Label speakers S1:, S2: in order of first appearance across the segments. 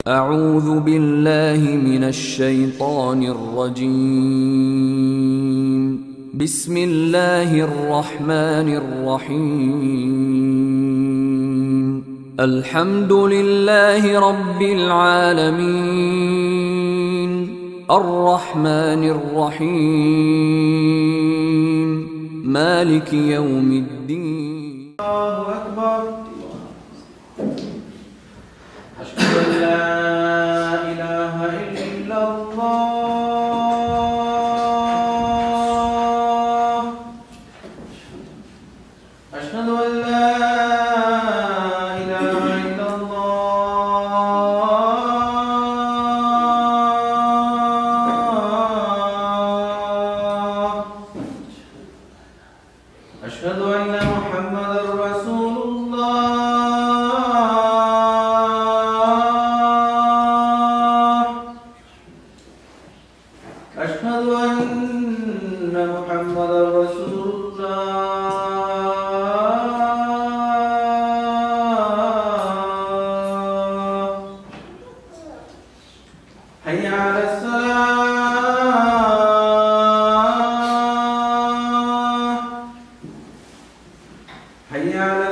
S1: أعوذ بالله من الشيطان الرجيم. بسم الله الرحمن الرحيم. الحمد لله رب العالمين الرحمن الرحيم مالك يوم الدين.
S2: الله أكبر. أشهد أن لا إله إلا الله. أشهد أن لا إله إلا الله. أشهد أن محمدا رسول الله. أشهد أن محمدا رسول الله. حي على الصلاة. حي على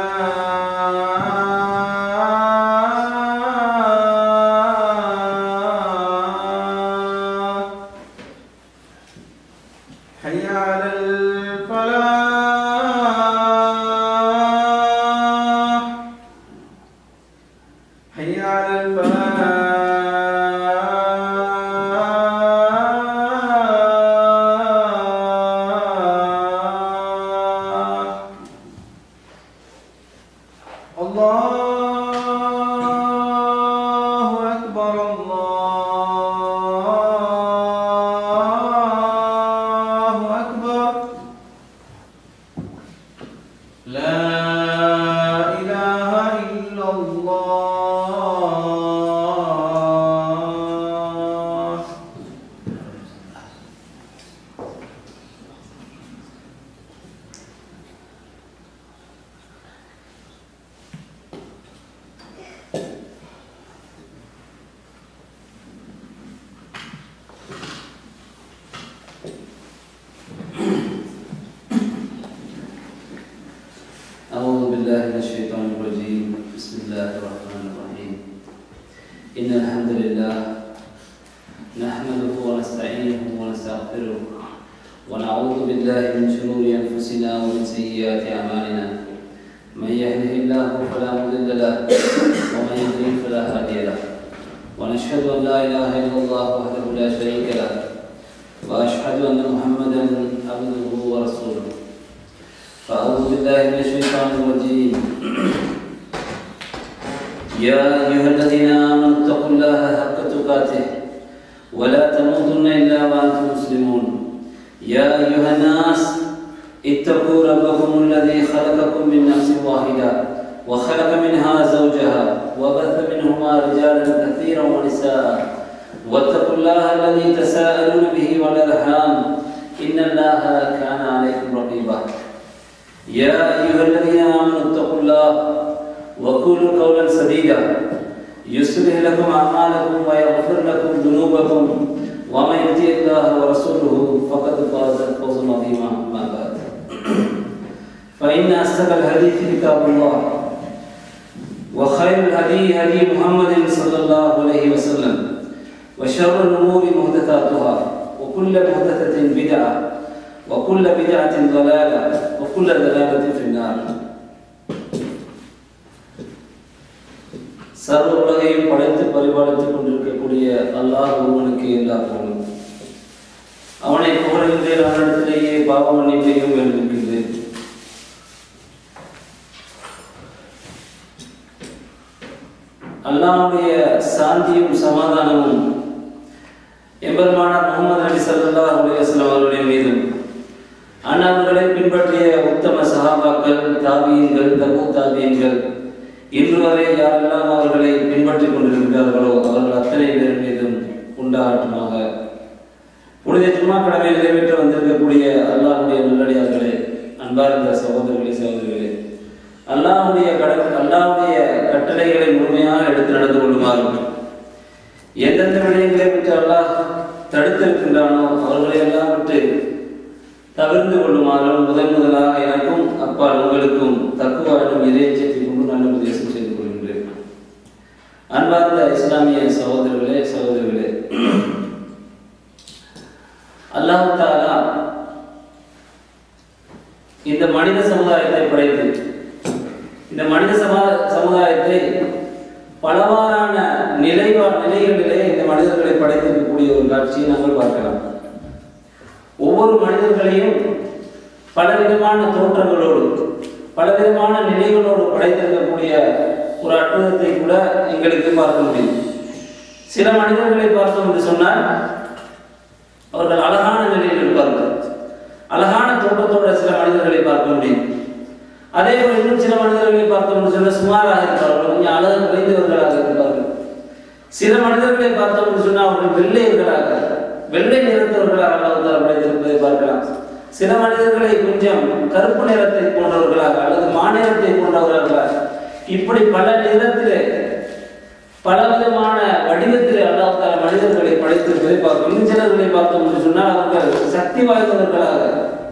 S2: الصلاة. حي على الفلاح. حي على الفلاح. الله أكبر. الله أكبر. لا إله إلا الله.
S3: أعوذ بالله من الشيطان الرجيم. بسم الله الرحمن الرحيم. إن الحمد لله نحمده ونستعينه ونستغفره ونعوذ بالله من شرور أنفسنا ومن سيئات أعمالنا. من يهده الله فلا مضل له ومن يضلل فلا هادي له. ونشهد أن لا إله إلا الله وحده لا شريك له وأشهد أن محمدا عبده ورسوله. فأعوذ بالله من الشيطان الرجيم. يا أيها الذين آمنوا اتقوا الله حق تقاته ولا تموتن إلا وأنتم مسلمون. يا أيها الناس اتقوا ربكم الذي خلقكم من نفس واحدة وخلق منها زوجها وبث منهما رجالا كثيرا ونساء واتقوا الله الذي تساءلون به والأرحام إن الله كان عليكم رقيبا. يا أيها الذين آمنوا اتقوا الله وقولوا قولا سديدا يصلح لكم أعمالكم ويغفر لكم ذنوبكم ومن يطع الله ورسوله فقد فاز فوزا عظيما. أما بعد فإن أصدق الحديث كتاب الله وخير الهدي هدي محمد صلى الله عليه وسلم وشر الأمور محدثاتها وكل محدثة بدعة وكل بدعة ضلالة وكل ضلالة في النار. சர்வ உலகையும் படைத்து பரிபாலித்துக் கொண்டிருக்கக்கூடிய அல்லாஹ் ஒருவனுக்கு எல்லா புகழும். அவனை புகழ்கின்றேன், அவனிடத்திலேயே பாவ மன்னிப்பையும் வேண்டுகின்றேன். அல்லாஹ்வுடைய சாந்தியும் சமாதானமும் எம்பெருமானார் முஹம்மது நபி ஸல்லல்லாஹு அலைஹி வஸல்லம் அவர்களுடைய மீதும் அன்னார்களை பின்பற்றிய உத்தம சஹாபாக்கள், தாபியீன்கள், தபூ தாபியீன்கள், இன்று வரை யாரெல்லாம் அவர்களை பின்பற்றிக் கொண்டிருக்கிறார்களோ அவர்கள் அத்தனை பேர் மீதும் உண்டாகட்டுமாக. புனித ஜும்மா கடமை நிறைவேற்ற வந்திருக்கக்கூடிய அல்லாஹ்வுடைய நல்லடியார்களே, அன்பார்ந்த சகோதரர்களே, சகோதரிகளே, அல்லாஹ்வுடைய கட்டளைகளை முழுமையாக எடுத்து நடந்து கொள்ளுமாறும் எந்தெந்த விடயங்களை விட்டு அல்லாஹ் தடுத்திருக்கின்றானோ அவர்களை எல்லாம் விட்டு தவிர்த்து கொள்ளுமாறும் முதலாக எனக்கும் அப்பால் உங்களுக்கும் தக்குவாடும் இறைச்சத்தை கொண்டு நல்ல உபதேசம் செய்து கொள்கின்றேன். அன்பார்ந்த இஸ்லாமிய சகோதரர்களே, அல்லாஹ் தஆலா இந்த மனித சமுதாயத்தை படைத்து இந்த மனித சமுதாயத்தை பலவாறான நிலைகளிலே இந்த மனிதர்களை படைத்திருக்கக்கூடிய ஒரு காட்சியை நாங்கள் பார்க்கலாம். ஒவ்வொரு மனிதர்களையும் பலவிதமான தோற்றங்களோடு பலவிதமான நிலைகளோடு படைத்திருக்கக்கூடிய ஒரு அற்புதத்தை கூட எங்களுக்கு பார்க்க முடியும். சில மனிதர்களை பார்த்தோம் என்று சொன்னால் அவர்கள் அழகான நிலையில் இருப்பார்கள். அழகான தோற்றத்தோட சில மனிதர்களை பார்க்க முடியும். அதே போல இன்னும் சில மனிதர்களை பார்த்தோம் என்று சொன்னால் சுமாராக இருப்பார்கள், கொஞ்சம் அழகு குறைந்தவர்களாக இருப்பார்கள். சில மனிதர்களை பார்த்தோம் என்று சொன்னால் அவர்கள் வெள்ளை நிறத்தவர்களாக அல்லாஹ் படைத்திருப்பதை பார்க்கலாம். சில மனிதர்களை கொஞ்சம் கருப்பு நிறத்தை போன்றவர்களாக அல்லது மாநிறத்தை போன்றவர்களாக இப்படி பல நிறத்திலே பலவிதமான வடிவத்திலே அல்லாஹ் மனிதர்களை படைத்திருப்பதை பார்க்கிறோம். இன்னும் சிலர்களை பார்த்தோம் என்று சொன்னால் அவர்கள் சக்தி வாய்ந்தவர்களாக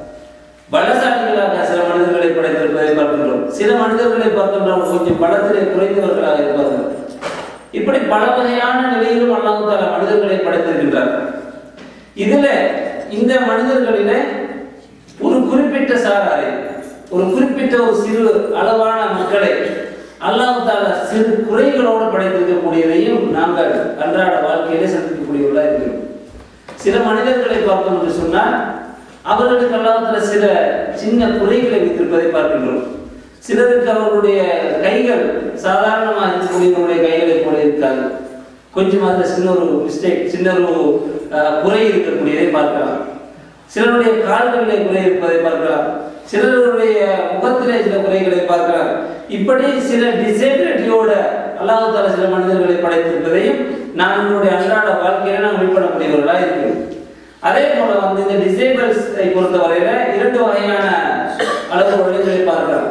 S3: பலசாலிகளாக சில மனிதர்களை படைத்திருப்பதை பார்க்கின்றோம். சில மனிதர்களை பார்த்தோம் கொஞ்சம் பலத்திலே குறைந்தவர்களாக இருப்பார்கள். இப்படி பல வகையான நிலையிலும் அல்லாஹ் மனிதர்களை படைத்திருக்கின்றார். இதுல இந்த மனிதர்களிலே ஒரு குறிப்பிட்ட சாராரை ஒரு குறிப்பிட்ட ஒரு சிறு அளவான மக்களை அல்லாஹ் தஆலா சிறு குறைகளோடு படைத்திருக்கக்கூடியதையும் நாங்கள் அன்றாட வாழ்க்கையிலே சந்திக்கக்கூடியவர்களாக இருக்கிறோம். சில மனிதர்களை பார்த்தோம் என்று சொன்னால் அவர்களுக்கு அல்லாஹ் தஆலா சில சின்ன குறைகளை வைத்திருப்பதை பார்க்கின்றோம். சிலருக்கு அவர்களுடைய கைகள் சாதாரணமாக இருக்கக்கூடியவருடைய கைகளை போல இருக்காது, கொஞ்சம் அதில் சின்ன ஒரு மிஸ்டேக், சின்ன ஒரு குறை இருக்கக்கூடியதை பார்க்கலாம். சிலருடைய கால்களிலே குறை இருப்பதை பார்க்கலாம். சிலருடைய முகத்திலே சில குறைகளை பார்க்கலாம். இப்படி சில டிசேபிலிட்டியோட அல்லாஹ் தஆலா சில மனிதர்களை படைத்திருப்பதையும் நாம் நம்முடைய அன்றாட வாழ்க்கையில நாம் வெளிப்படக்கூடியவர்களாக இருக்கிறோம். அதே போல இந்த டிசேபிள்ஸை பொறுத்தவரையில இரண்டு வகையான அளவு வழிகளை பார்க்கலாம்.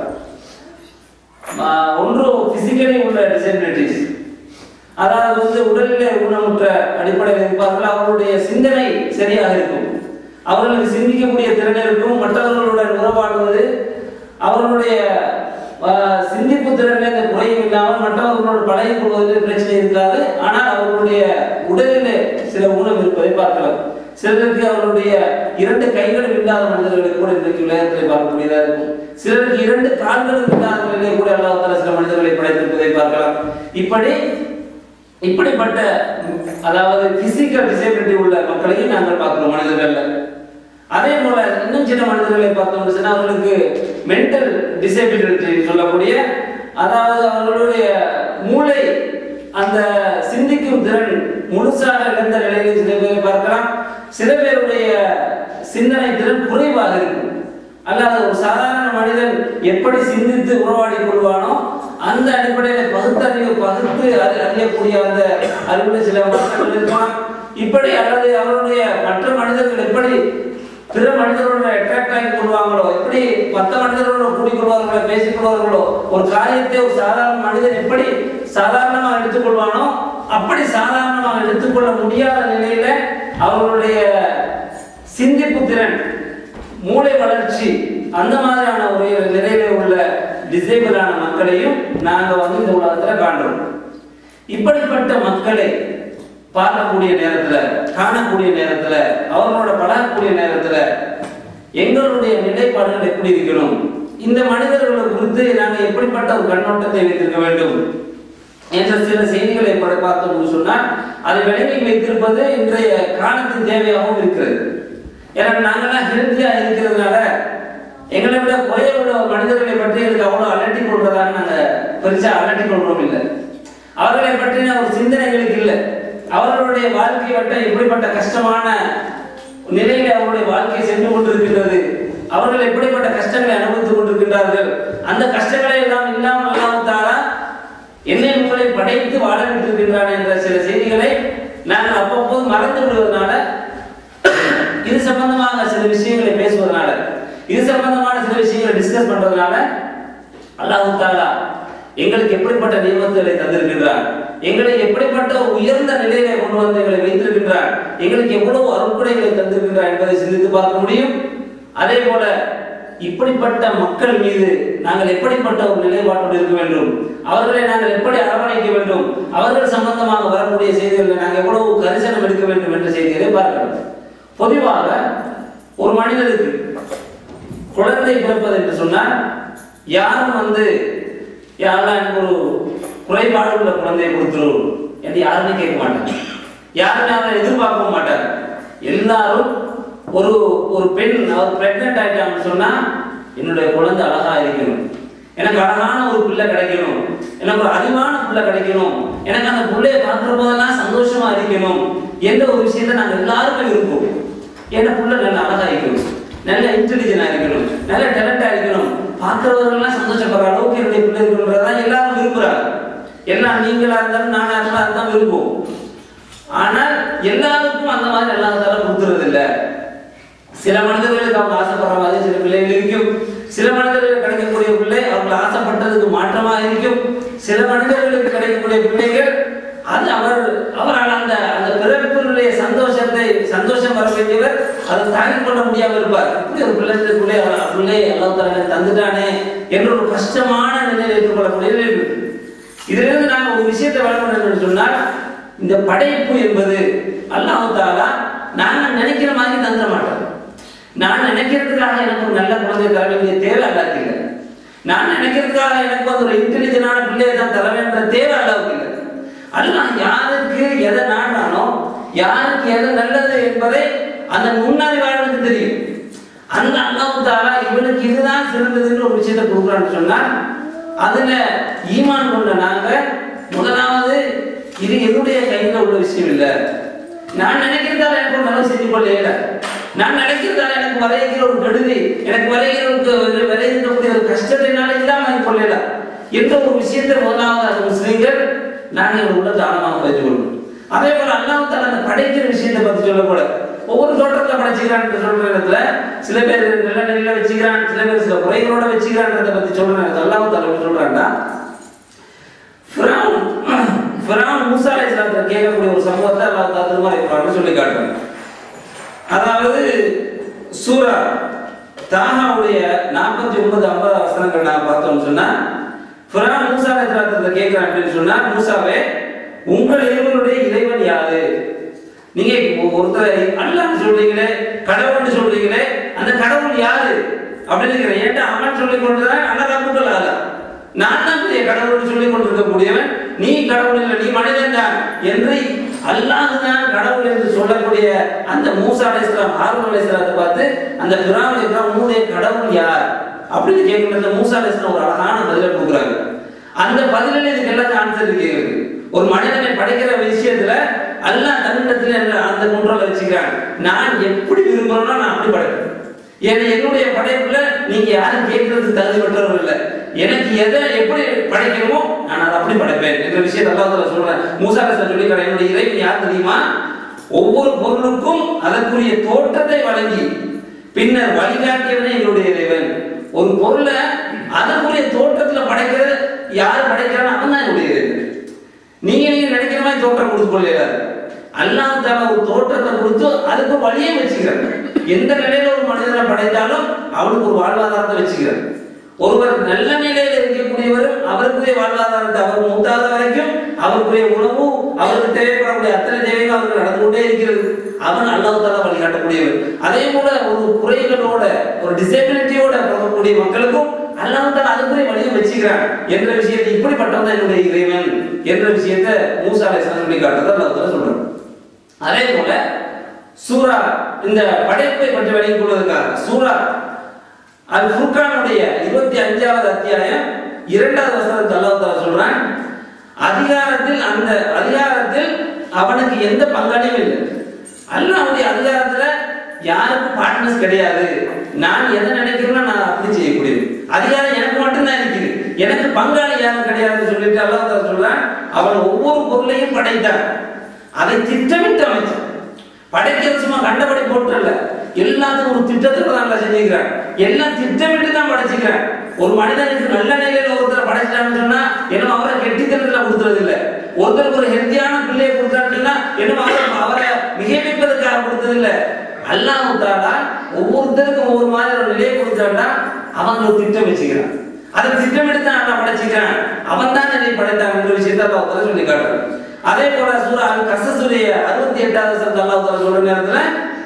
S3: ஒன்று பிசிக்கலி உள்ள டிசேபிலிட்டிஸ், அதாவது உடலிலே ஊனமுற்ற அடிப்படையில் இருப்பார்கள். அவர்களுடைய சிந்தனை சரியாக இருக்கும், அவர்களுக்கு சிந்திக்கக்கூடிய திறன் இருக்கும், மற்றவர்களுடன் உறவாடுவது, அவர்களுடைய சிந்திப்பு திறனில் இந்த குறையும் இல்லாமல் மற்றவர்களோடு பழகிக் கொள்வதில் பிரச்சனை இருக்காது. ஆனால் அவர்களுடைய உடலிலே சில ஊனம் இருப்பதை பார்க்கலாம். சிலருக்கு அவருடைய இரண்டு கைகளும் இல்லாத மனிதர்களை கூட இன்றைக்கு உலகத்தில் பார்க்கக்கூடியதாக இருக்கும். சிலருக்கு இரண்டு கால்களும் இல்லாத நிலையை கூட அல்லாஹ் தஆலா சில மனிதர்களை படைத்திருப்பதை பார்க்கலாம். இப்படிப்பட்ட அதாவது பிசிக்கல் டிசேபிலிட்டி உள்ள மக்களையும் நாங்கள் பார்க்கிறோம் மனிதர்கள்ல. அதே போல இன்னும் சில மனிதர்களை பார்த்தோம்னு சொன்னா அவர்களுக்கு மென்டல் டிசேபிலிட்டி சொல்லக்கூடிய, அதாவது அவர்களுடைய மூளை அந்த சிந்திக்கும் திறன் முழுசாக இழந்த நிலையில் சில பேரை பார்க்கலாம். சில பேருடைய சிந்தனை திறன் குறைவாக இருக்கும். அல்லாத ஒரு சாதாரண மனிதன் எப்படி சிந்தித்து உறவாடி கொள்வானோ அந்த அடிப்படையில் பகுத்து அறியக்கூடிய அந்த அறிவுள்ள சில மக்கள் இருக்கலாம். இப்படி அல்லது அவருடைய மற்ற மனிதர்கள் எப்படி பிற மனிதர்களோட அட்ராக்ட் ஆகி கொள்வாங்களோ, எப்படி மற்ற மனிதர்களோட கூடிக்கொள்வார்களோ, பேசிக்கொள்வார்களோ, ஒரு காரியத்தை ஒரு சாதாரண மனிதன் எப்படி சாதாரணமாக எடுத்துக்கொள்வானோ அப்படி சாதாரணமாக எடுத்துக்கொள்ள முடியாத நிலையில அவர்களுடைய சிந்திப்பு திறன், மூளை வளர்ச்சி அந்த மாதிரியான ஒரு நிலையில உள்ள டிசேபிளான மக்களையும் நாங்கள் இந்த உலகத்துல காண்றோம். இப்படிப்பட்ட மக்களை பார்க்கக்கூடிய நேரத்துல, காணக்கூடிய நேரத்துல, அவர்களோட பழகக்கூடிய நேரத்துல எங்களுடைய நிலைப்பாடுகள் எப்படி இருக்கணும், இந்த மனிதர்களை குறித்து நாங்கள் எப்படிப்பட்ட ஒரு கண்ணோட்டத்தை வைத்திருக்க வேண்டும் என்ற சில செய்திகளை பார்த்தோம்னு சொன்னால் அதை விளங்கி வைத்திருப்பது இன்றைய காலத்தின் தேவையாகவும் இருக்கிறது. ஏன்னா நாங்கள்லாம் ஹெல்த்தியா இருக்கிறதுனால எங்களை விட குறைய உள்ள மனிதர்களை பற்றி எங்களுக்கு அவ்வளவு அலட்டி கொள்வதாக நாங்கள் பெருசா அலட்டி கொள்றோம் இல்லை. அவர்களை பற்றின ஒரு சிந்தனைகளுக்கு இல்லை. அவர்களுடைய வாழ்க்கை வட்டம் எப்படிப்பட்ட கஷ்டமான நிலையில அவருடைய வாழ்க்கை சென்று கொண்டிருக்கின்றது, அவர்கள் எப்படிப்பட்ட கஷ்டங்களை அனுபவித்துக் கொண்டிருக்கின்றார்கள், அந்த கஷ்டங்களை எல்லாம் இல்லாமல் அல்லாஹ் தஆலா என்னை உங்களை படைத்து வாழ விட்டிருக்கின்றான் என்ற சில செய்திகளை நாங்கள் அப்பப்போது மறந்து விடுவதனால, இது சம்பந்தமாக சில விஷயங்களை பேசுவதனால, இது சம்பந்தமான சில விஷயங்களை டிஸ்கஸ் பண்றதுனால அல்லாஹ் தஆலா எங்களுக்கு எப்படிப்பட்ட நியமத்துகளை தந்திருக்கின்றார், எங்களை எப்படிப்பட்ட உயர்ந்த நிலையிலே கொண்டு கொண்டு வந்து எங்களை வைத்திருக்கின்றார், எங்களுக்கு எவ்வளவு அருட்கொடைகளை தந்திருக்கின்றார் என்பதை சிந்தித்து பார்க்க முடியும். அதே போல இப்படிப்பட்ட மக்கள் மீது நாங்கள் எப்படிப்பட்ட ஒரு நிலைப்பாட்டோடு இருக்க வேண்டும், அவர்களை நாங்கள் எப்படி அரவணைக்க வேண்டும், அவர்கள் சம்பந்தமாக வரக்கூடிய செய்திகளை நாங்கள் எவ்வளவு கரிசனம் எடுக்க வேண்டும் என்ற செய்திகளை பார்க்கிறோம். பொதுவாக ஒரு மனிதருக்கு குழந்தை பிறப்பது என்று சொன்னால் யாரும் யாரெல்லாம் எனக்கு ஒரு குறைபாடு உள்ள குழந்தையை கொடுத்துரும் என்று யாருமே கேட்க மாட்டாங்க, யாருமே அவரை எதிர்பார்க்க மாட்டாங்க. எல்லாரும் ஒரு ஒரு பெண் அவர் பிரெக்னென்ட் ஆயிட்டான்னு சொன்னா என்னுடைய குழந்தை அழகா இருக்கணும், எனக்கு அழகான ஒரு பிள்ளை கிடைக்கணும், எனக்கு ஒரு அறிவான பிள்ளை கிடைக்கணும், எனக்கு அந்த பிள்ளையை பார்க்கிற போதெல்லாம் சந்தோஷமா இருக்கணும் என்ற ஒரு விஷயத்தை நாங்கள் எல்லாருமே விரும்புவோம். என் பிள்ளை நல்ல அழகா இருக்கணும், நல்ல இன்டெலிஜென்டா இருக்கணும், நல்ல டேலண்டா இருக்கணும், பார்க்கிறவர்கள்லாம் சந்தோஷப்படுற அளவுக்கு என்னுடைய பிள்ளை இருக்கணும்ன்றதான் எல்லாரும் விரும்புறாங்க. எல்லாம் நீங்களா இருந்தாலும் நானா இருந்தாலும் தான் விரும்புவோம். ஆனால் எல்லாருக்கும் அந்த மாதிரி எல்லாத்தாலும் கொடுத்துறது இல்லை. சில மனிதர்களுக்கு அவங்க ஆசைப்படுற மாதிரி சில பிள்ளைகள் இருக்கும், சில மனிதர்களுக்கு கிடைக்கக்கூடிய பிள்ளை அவங்க ஆசைப்பட்டதுக்கு மாற்றமாக இருக்கும், சில மனிதர்களுக்கு கிடைக்கக்கூடிய பிள்ளைகள் அது அவரால் அந்த பிறப்பினுடைய சந்தோஷம் வர வேண்டியவர் அதை தாங்கிக் கொள்ள முடியாமல் இருப்பார். இப்படி ஒரு பிள்ளை எல்லாத்தால தந்துட்டானே என்ற ஒரு கஷ்டமான நிலையில் ஏற்றுக்கொள்ளக்கூடியது இருக்கு. இதிலிருந்து நாங்கள் ஒரு விஷயத்தை வழங்கணும் என்று சொன்னால், இந்த படைப்பு என்பது அல்லாஹ் தஆலா நாங்கள் நினைக்கிற மாதிரி தந்துட மாட்டோம். நான் நினைக்கிறதுக்காக எனக்கு ஒரு நல்ல குழந்தை தர வேண்டிய தேவை அல்லாஹ்க்கு இல்லை. நான் நினைக்கிறதுக்காக எனக்கு ஒரு இன்டெலிஜென்டான பிள்ளையை தான் தர வேண்டிய தேவை அல்லாஹ்க்கு இல்லை. அல்லாஹ் யாருக்கு எதை நாடானோ, யாருக்கு எது நல்லது என்பதை அந்த முன்னறிவாளனுக்கு தெரியும். அந்த அல்லாஹ் தஆலா இவனுக்கு இதுதான் சிறந்ததுன்னு ஒரு விஷயத்தை கொடுக்குறான்னு சொன்னால், அதுல ஈமான் கொண்ட நாங்க முதலாவது இது என்னுடைய கையில உள்ள விஷயம் இல்லை, நான் நினைக்கிறதால எனக்கு ஒரு நல்ல செஞ்சு கொள்ள, நான் நினைக்கிறதால எனக்கு வரைகிற ஒரு கெடுதி, எனக்கு வரைகிற ஒரு கஷ்டத்தினால இல்லாம கொள்ளல என்ற ஒரு விஷயத்தை முதலாவது அது முஸ்லீம்கள் நாங்கள் உள்ள தானமாக பதிவு கொள்ளணும். அதே போல அல்லாஹ் தஆலா அந்த படைக்கிற விஷயத்தை பத்தி சொல்லக்கூட, ஒவ்வொரு தோட்டத்துல படைச்சுக்கிறான்னு சொல்ற இடத்துல சில பேர் நல்ல நிலையில வச்சுக்கிறான், சில பேர் சில குறைகளோட வச்சுக்கிறான்றதை பத்தி சொல்ற அல்லாஹ் தஆலா சொல்றாங்கன்னா, ஃபிரௌன் மூசா அலைஹிஸ்ஸலாத்தை கேட்கக்கூடிய ஒரு சம்பவத்தை அல்லாஹ் தஆலா திருமறைக்குள்ளாக சொல்லி காட்டுறாங்க. அதாவது சூரா தாஹாவுடைய 49-50 வசனங்கள் நான் பார்த்தோம்னு சொன்னா, ஃபிரௌன் மூசா அலைஹிஸ்ஸலாத்தை கேட்கிறான் அப்படின்னு சொன்னா, மூசாவே உங்கள் இருவருடைய இறைவன் யாரு? நீங்க ஒருத்தர் அல்லாஹ்னு சொல்றீங்களே, கடவுள்னு சொல்றீங்களே, அந்த கடவுள் யாரு அப்படின்னு கேக்குறேன். ஏன்டா அவன் சொல்லிக் கொண்டுதான் அல்லாஹ் கூட்டல, நான் தான் பெரிய கடவுள்னு சொல்லிக் கொண்டிருக்கக்கூடியவன், நீ கடவுள் இல்லை, நீ மனிதன் தான் என்று அல்லாஹ் தான் கடவுள் என்று சொல்லக்கூடிய அந்த மூசா அலைஹிஸ்ஸலாம் ஹாரூன் அலைஹிஸ்ஸலாத்தை பார்த்து அந்த ஃபிரௌன் கேக்குறான், உன்னுடைய கடவுள் யார் அப்படின்னு கேட்கிற மூசா அலைஹிஸ்ஸலாம் ஒரு அழகான பதிலை கொடுக்குறாங்க. அந்த பதிலில் இதுக்கு எல்லாத்தையும் ஆன்சர் கேட்குது. ஒரு மனிதனை படைக்கிற விஷயத்துல அல்லாஹ் தன்னிடத்துல அந்த கண்ட்ரோல் வச்சுக்கிறான். நான் எப்படி விரும்புறேனோ நான் அப்படி படைப்பேன். ஏன்னா என்னுடைய படைப்புல நீங்க யாரும் கேட்கறதுக்கு தகுதி பெற்றவர்கள் இல்லை. எனக்கு எதை எப்படி படைக்கணுமோ நான் அதை அப்படி படைப்பேன் என்ற விஷயத்தை அல்லாஹ் தஆலா சொல்றேன். மூசா அலைஹிஸ்ஸலாம் சொல்லிக்கிறான், என்னுடைய இறைவன் யார் தெரியுமா? ஒவ்வொரு பொருளுக்கும் அதற்குரிய தோற்றத்தை வழங்கி பின்னர் வழிகாட்டியவனே என்னுடைய இறைவன். ஒரு பொருளை அதற்குரிய தோற்றத்துல படைக்கிறது யார் படைக்கிறான்னு அவன் தான் என்னுடைய இறைவன். நீங்க நினைக்கிற மாதிரி தோற்றம் கொடுத்து கொள்ளையாரு. அல்லாஹ் தஆலா ஒரு தோற்றத்தை கொடுத்து அதுக்கு வழியை வச்சுக்கிறார். எந்த நிலையில ஒரு மனிதனை படைத்தாலும் அவனுக்கு ஒரு வாழ்வாதாரத்தை வச்சுக்கிறார். ஒருவர் நல்ல நிலையில இருக்கக்கூடியவரும் அவருக்குரிய வாழ்வாதாரத்தை அவர் மூத்தாத வரைக்கும் அவருக்குரிய உணவு, அவருக்கு தேவைப்படக்கூடிய அத்தனை தேவைகள் அவருக்கு நடந்து கொண்டே இருக்கிறது. அவன் அல்லாஹ் தஆலா வழிகாட்டக்கூடியவர். அதே போல ஒரு குறைகளோட ஒரு டிசேபிலிட்டியோட இருக்கக்கூடிய மக்களுக்கும் அல்லாஹ் தஆலா அதுக்குரிய வழியை வச்சுக்கிறான் என்ற விஷயத்தை இப்படிப்பட்டவன் தான் என்னுடைய இறைவன் என்ற விஷயத்தை மூசா அலைஹிஸ்ஸலாம் சொல்லி காட்டுறதை அல்லாஹ் தஆலா சொல்றான். அதே போல சூரா இந்த படைப்பை பற்றி விளங்கிக் கொள்வதற்காக சூரா அல் ஃபுர்கானுடைய 25வது அத்தியாயம் 2வது வசனத்தை அல்லாஹ் தஆலா சொல்றான், அந்த அதிகாரத்தில் அவனுக்கு எந்த பங்காளியும் இல்லை. அல்லாஹ்வுடைய அதிகாரத்துல யாருக்கும் பார்ட்னர்ஸ் கிடையாது. நான் எதை நினைக்கிறேனோ நான் அப்படி செய்யக்கூடியது. அதிகாரம் எனக்கு மட்டும்தான் இருக்குது, எனக்கு பங்காளி யாரும் கிடையாதுன்னு சொல்லிட்டு அல்லாஹ் தஆலா சொல்றான். அவன் ஒவ்வொரு பொருளையும் படைத்தான், அதை திட்டமிட்டு அமைச்சான். படைக்கிறது சும்மா கண்டபடி போட்டுல, எல்லாத்துக்கும் ஒரு திட்டத்தோட தான் செஞ்சுக்கிறான். எல்லாம் திட்டமிட்டு தான் படைச்சுக்கிறான். ஒரு மனிதனுக்கு நல்ல நிலையில ஒருத்தர் படைச்சிட்டான்னு சொன்னா என்ன அவரை கெட்டித்தனத்துல கொடுத்துறது இல்லை. ஒருத்தருக்கு ஒரு ஹெல்த்தியான பிள்ளையை கொடுத்தான்னு சொன்னா என்ன அவரை அல்லாஹ் தஆலா ஒவ்வொருத்தருக்கும் ஒவ்வொரு மாதிரி ஒரு நிலையை கொடுத்தாண்டா அவங்க ஒரு திட்டம் வச்சுக்கிறான். அதை திட்டமிட்டு தான் அல்லாஹ் படைச்சிக்கிறான். அவன் தான் நிலை படைத்தான் என்ற விஷயத்தை அல்லாஹ் தஆலா சொல்லி காட்டுறான். அதே போல சூரா அல் கஸஸுடைய 68வது வசனத்தில் அல்லாஹ் தஆலா சொல்ற நேரத்துல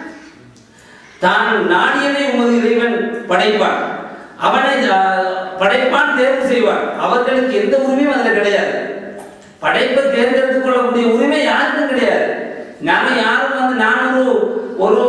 S3: தான் நாடியதை உமது இறைவன் படைப்பான், அவனை படைப்பான், தேர்வு செய்வான். அவர்களுக்கு எந்த உரிமையும் அதுல கிடையாது. படைப்பை தேர்ந்தெடுத்துக் கொள்ளக்கூடிய உரிமை யாருக்கும் கிடையாது. நாம யாரும் நான் ஒரு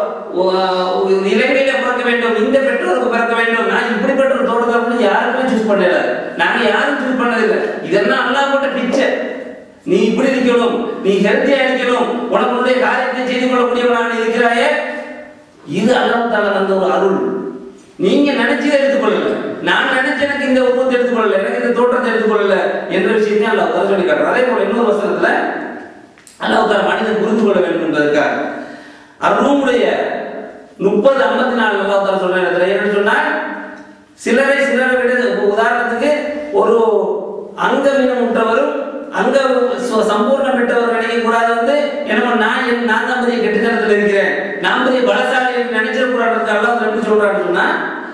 S3: இலங்கையில பிறக்க வேண்டும், இந்த பெற்றோருக்கு பிறக்க வேண்டும், நான் இப்படிப்பட்ட ஒரு தோட்டத்தை யாருக்குமே சூஸ் பண்ணல. நாங்க யாரும் சூஸ் பண்ணதில்லை. இதெல்லாம் அல்லாஹ் போட்ட பிச்சை. நீ இப்படி இருக்கணும், நீ ஹெல்த்தியா இருக்கணும், உனக்குடைய காரியத்தை செய்து கொள்ளக்கூடியவனாக இருக்கிறாயே, இது அல்லாஹ் தஆலா தந்த ஒரு அருள். நீங்க நினைச்சதை எடுத்துக்கொள்ளல, நான் நினைச்ச எனக்கு இந்த உருவத்தை எடுத்துக்கொள்ளல, எனக்கு இந்த தோற்றத்தை எடுத்துக்கொள்ளல என்ற விஷயத்தை அல்லாஹ் தஆலா சொல்லி காட்டுறார். அதே போல இன்னொரு வசனத்துல அல்லாஹ் தஆலா மனிதன் புரிந்து கொள்ள வேண்டும் என்பதற்காக அர்-ரூமுடைய 30:54 அல்லாஹ் தஆலா சொல்ற இடத்துல என்ன சொன்னார், சிலரை விட உதாரணத்துக்கு ஒரு அங்கவீனமுற்றவரும் அங்க சம்பூர்ணம் பெற்றவர் நினைக்க கூடாது. என்னமோ நான் தான் பெரிய கெட்டுத்தனத்தில் இருக்கிறேன், நான் பெரிய பலசாலி நினைச்சிட கூடாது அல்லாஹ் எப்படி சொல்றான்னு சொன்னா,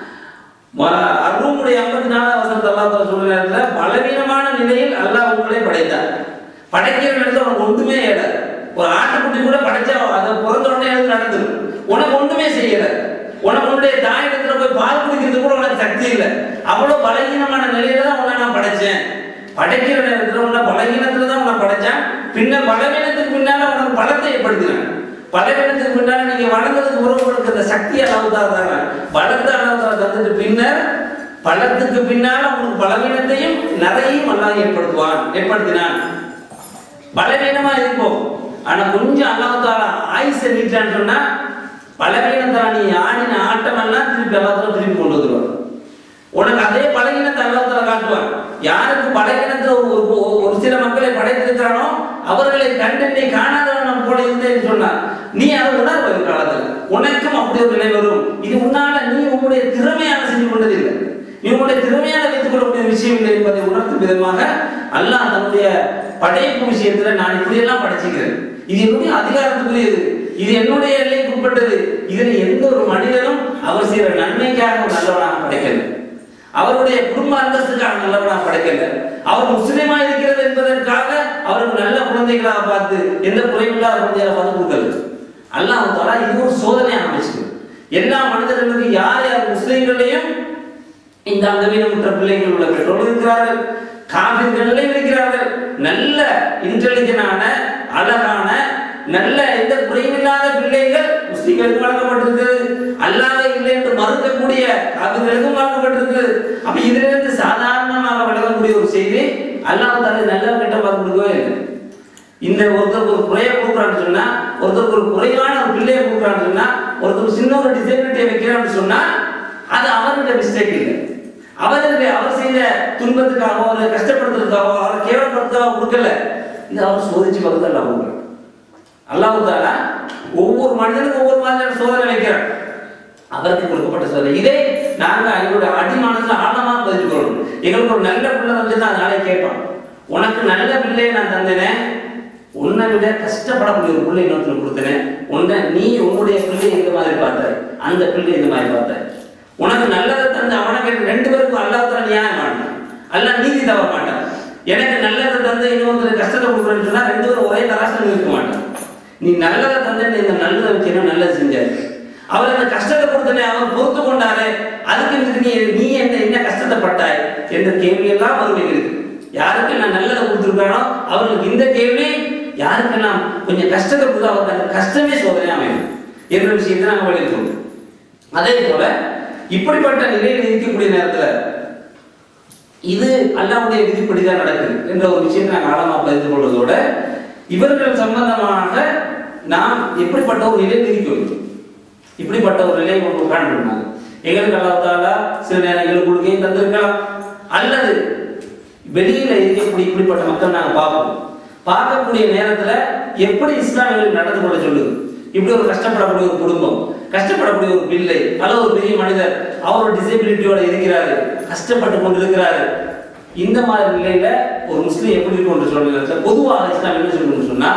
S3: அர்-ரூமுடைய 54 வசனத்தை அல்லாஹ் தஆலா சொல்ற நேரத்துல பலவீனமான நிலையில் அல்லாஹ் உங்களை படைத்தார். படைக்கிற நேரத்தில் உனக்கு ஒன்றுமே ஏடாது. ஒரு ஆட்டுக்குட்டி கூட படைச்சா அதை பிறந்த உடனே எழுந்து நடந்துடும். உனக்கு ஒன்றுமே செய்யல. உனக்கு உன்னுடைய தாயிடத்துல போய் பால் குடிக்கிறது கூட உனக்கு சக்தி இல்லை. அவ்வளவு பலகீனமான நிலையில தான் உன்னை நான் படைச்சேன். படைக்கிற நேரத்தில் உன்னை பலகீனத்துல தான் உன்னை படைச்சேன். பின்னர் பலவீனத்துக்கு பின்னால உனக்கு பலத்தை ஏற்படுத்தினேன். பலவீனத்துக்கு பின்னால நீங்க வளர்ந்ததுக்கு உறவு கொடுக்கிற சக்தி அளவு தான் பலத்தை அளவு தந்துட்டு பின்னர் பலத்துக்கு பின்னால உங்களுக்கு பலவீனத்தையும் நிறையும் அல்லாஹ் ஏற்படுத்தினான். பலவீனமா இருக்கும், ஆனா கொஞ்சம் அல்லாஹ் தஆலா ஆயுசை நீட்டான்னு சொன்னா பலவீனத்தால நீ ஆடின ஆட்டம் எல்லாம் திருப்பி அல்லாஹ் தஆலா திருப்பி கொண்டு வந்துருவான். உனக்கு அதே பலவீனத்தை அல்லாஹ் தஆலா காட்டுவான். யாருக்கு பலவீனத்துல ஒரு சில மக்களை படைத்திருக்கிறானோ அவர்களை கண்டு நீ காணாதவன் போல இருந்தேன்னு சொன்னா நீ அதை உணர்வு காலத்துல உனக்கும் அப்படி ஒரு நிலை வரும். இது உன்னால நீ உன்னுடைய திறமையான செஞ்சு கொண்டதில்லை, நீ உன்னுடைய திறமையான வைத்துக் கொள்ளக்கூடிய விஷயம் இல்லை என்பதை உணர்த்தும் விதமாக அல்லாஹ் தன்னுடைய படைப்பு விஷயத்துல நான் இப்படி எல்லாம் படைச்சுக்கிறேன், இது என்னுடைய அதிகாரத்துக்குரியது, இது என்னுடைய எல்லைக்கு உட்பட்டது, இதுல எந்த ஒரு மனிதனும் அவர் செய்யற நன்மைக்காக ஒரு நல்லவனாக படைக்கல, அவருடைய குடும்ப அந்தஸ்துக்காக நல்லவனாக படைக்கல, அவர் முஸ்லிமா இருக்கிறது என்பதற்காக அவருக்கு நல்ல குழந்தைகளாக பார்த்து எந்த குறைவில்லாத குழந்தையாக பார்த்து கொடுக்கல. அல்லாஹ் தஆலா இது ஒரு சோதனையை அமைச்சிருக்கு. எல்லா மனிதர்களுக்கும் யார் யார் முஸ்லிம்களையும் இந்த அங்கவீனமுற்ற பிள்ளைகள் உள்ள பெற்றோர்கள் இருக்கிறார்கள், காபிர்களையும் இருக்கிறார்கள். நல்ல இன்டெலிஜென்டான அழகான நல்ல எந்த குறைவில்லாத பிள்ளைகள் முஸ்லிம்களுக்கு வழங்கப்பட்டிருக்கு, அல்லாஹ் இல்லை என்று மறுக்கக்கூடிய காபிர்களுக்கும் வழங்கப்பட்டிருக்கு. அப்ப இதிலிருந்து சாதாரணமாக வழங்கக்கூடிய ஒரு செய்தி அல்லாஹ் தஆலா நல்ல கிட்ட பார்த்து கொடுக்கவே இல்லை. இந்த ஒருத்தருக்கு ஒரு குறைய கொடுக்குறான்னு சொன்னா, ஒருத்தருக்கு ஒரு குறைவான ஒரு பிள்ளையை கொடுக்குறான்னு சொன்னா, ஒருத்தருக்கு சின்ன ஒரு டிசபிலிட்டியை வைக்கிறான்னு சொன்னா அது அவருடைய மிஸ்டேக் இல்லை. அவர் செய்த துன்பத்துக்காக அவரை கஷ்டப்படுத்துறதுக்காக அவரை கேவலப்படுத்துக்காக கொடுக்கல, இது அவர் சோதிச்சு பார்த்து அல்லாஹ் கொடுக்குறான். அல்லாஹ் தஆலா ஒவ்வொரு மனிதனுக்கும் ஒவ்வொரு மாதிரியான சோதனை வைக்கிறார். அவருக்கு கொடுக்கப்பட்ட சோதனை இதை நாங்க எங்களுடைய அடிமனசுல ஆழமா பதிச்சுக்கொள்ளணும். எங்களுக்கு ஒரு நல்ல பிள்ளை வந்து தான் நாளை கேட்பான், உனக்கு நல்ல பிள்ளையை நான் தந்தேனே, உன்னை விட கஷ்டப்படக்கூடிய ஒரு பிள்ளை இன்னொருத்தர் கொடுத்தேன், உன்னை நீ உன்னுடைய பிள்ளை இந்த மாதிரி பார்த்தாய், அந்த பிள்ளை இந்த மாதிரி பார்த்தாய், உனக்கு நல்லதை தந்து அவனுக்கு ரெண்டு பேருக்கும் அல்லாஹ் தஆலா நியாயம் மாட்டான், அல்லாஹ் நீதி தவற மாட்டான். எனக்கு நல்லதை தந்து இன்னொருத்தர் கஷ்டத்தை கொடுக்குறேன்னு சொன்னா ரெண்டு பேரும் ஒரே தராசில் இருக்க மாட்டான். நீ நல்லதை தந்து இந்த நல்லதை வச்சு நல்லது செஞ்சாரு, அவர் அந்த கஷ்டத்தை கொடுத்தனே அவர் பொறுத்து கொண்டாரு, அதுக்கு நீ என்ன கஷ்டத்தை பட்டாய் என்ற கேள்வியெல்லாம் வருவீங்க. யாருக்கு நான் நல்லதை கொடுத்துருக்கானோ அவர்களுக்கு இந்த கேள்வி, யாருக்கு நாம் கொஞ்சம் கஷ்டத்தை கொடுத்தா அவருக்கு அந்த கஷ்டமே சோதனை அமையும் என்ற விஷயத்தை நாங்கள் வலியுறுத்தோம். அதே போல இப்படிப்பட்ட நிலையில் இருக்கக்கூடிய நேரத்தில் இது அல்லாஹ்வுடைய விதிப்படிதான் நடக்குது என்ற ஒரு விஷயத்தை நாங்கள் ஆழமாக பதிந்து கொள்வதோட இவர்கள் சம்பந்தமாக நாம் எப்படிப்பட்ட ஒரு நிலையில் இருக்கிறோம், இப்படிப்பட்ட ஒரு நிலையை காண்பிருந்தாங்க. எங்களுக்கு அல்லாஹ் தஆலா சில நேரங்கள் கொடுக்கையும் தந்திருக்கலாம், அல்லது வெளியில இருக்கக்கூடிய இப்படிப்பட்ட மக்கள் நாங்கள் பார்க்கக்கூடிய நேரத்துல எப்படி இஸ்லாமியர்கள் நடந்து கொள்ள சொல்லுது. இப்படி ஒரு கஷ்டப்படக்கூடிய ஒரு குடும்பம், கஷ்டப்படக்கூடிய ஒரு பிள்ளை அல்லது ஒரு பெரிய மனிதர் அவர் டிசபிலிட்டியோட இருக்கிறாரு, கஷ்டப்பட்டு கொண்டு இருக்கிறாரு, இந்த மாதிரி நிலையில ஒரு முஸ்லீம் எப்படி இருக்கும் என்று சொல்ற பொதுவாக இஸ்லாம் என்ன சொல்லணும்னு சொன்னா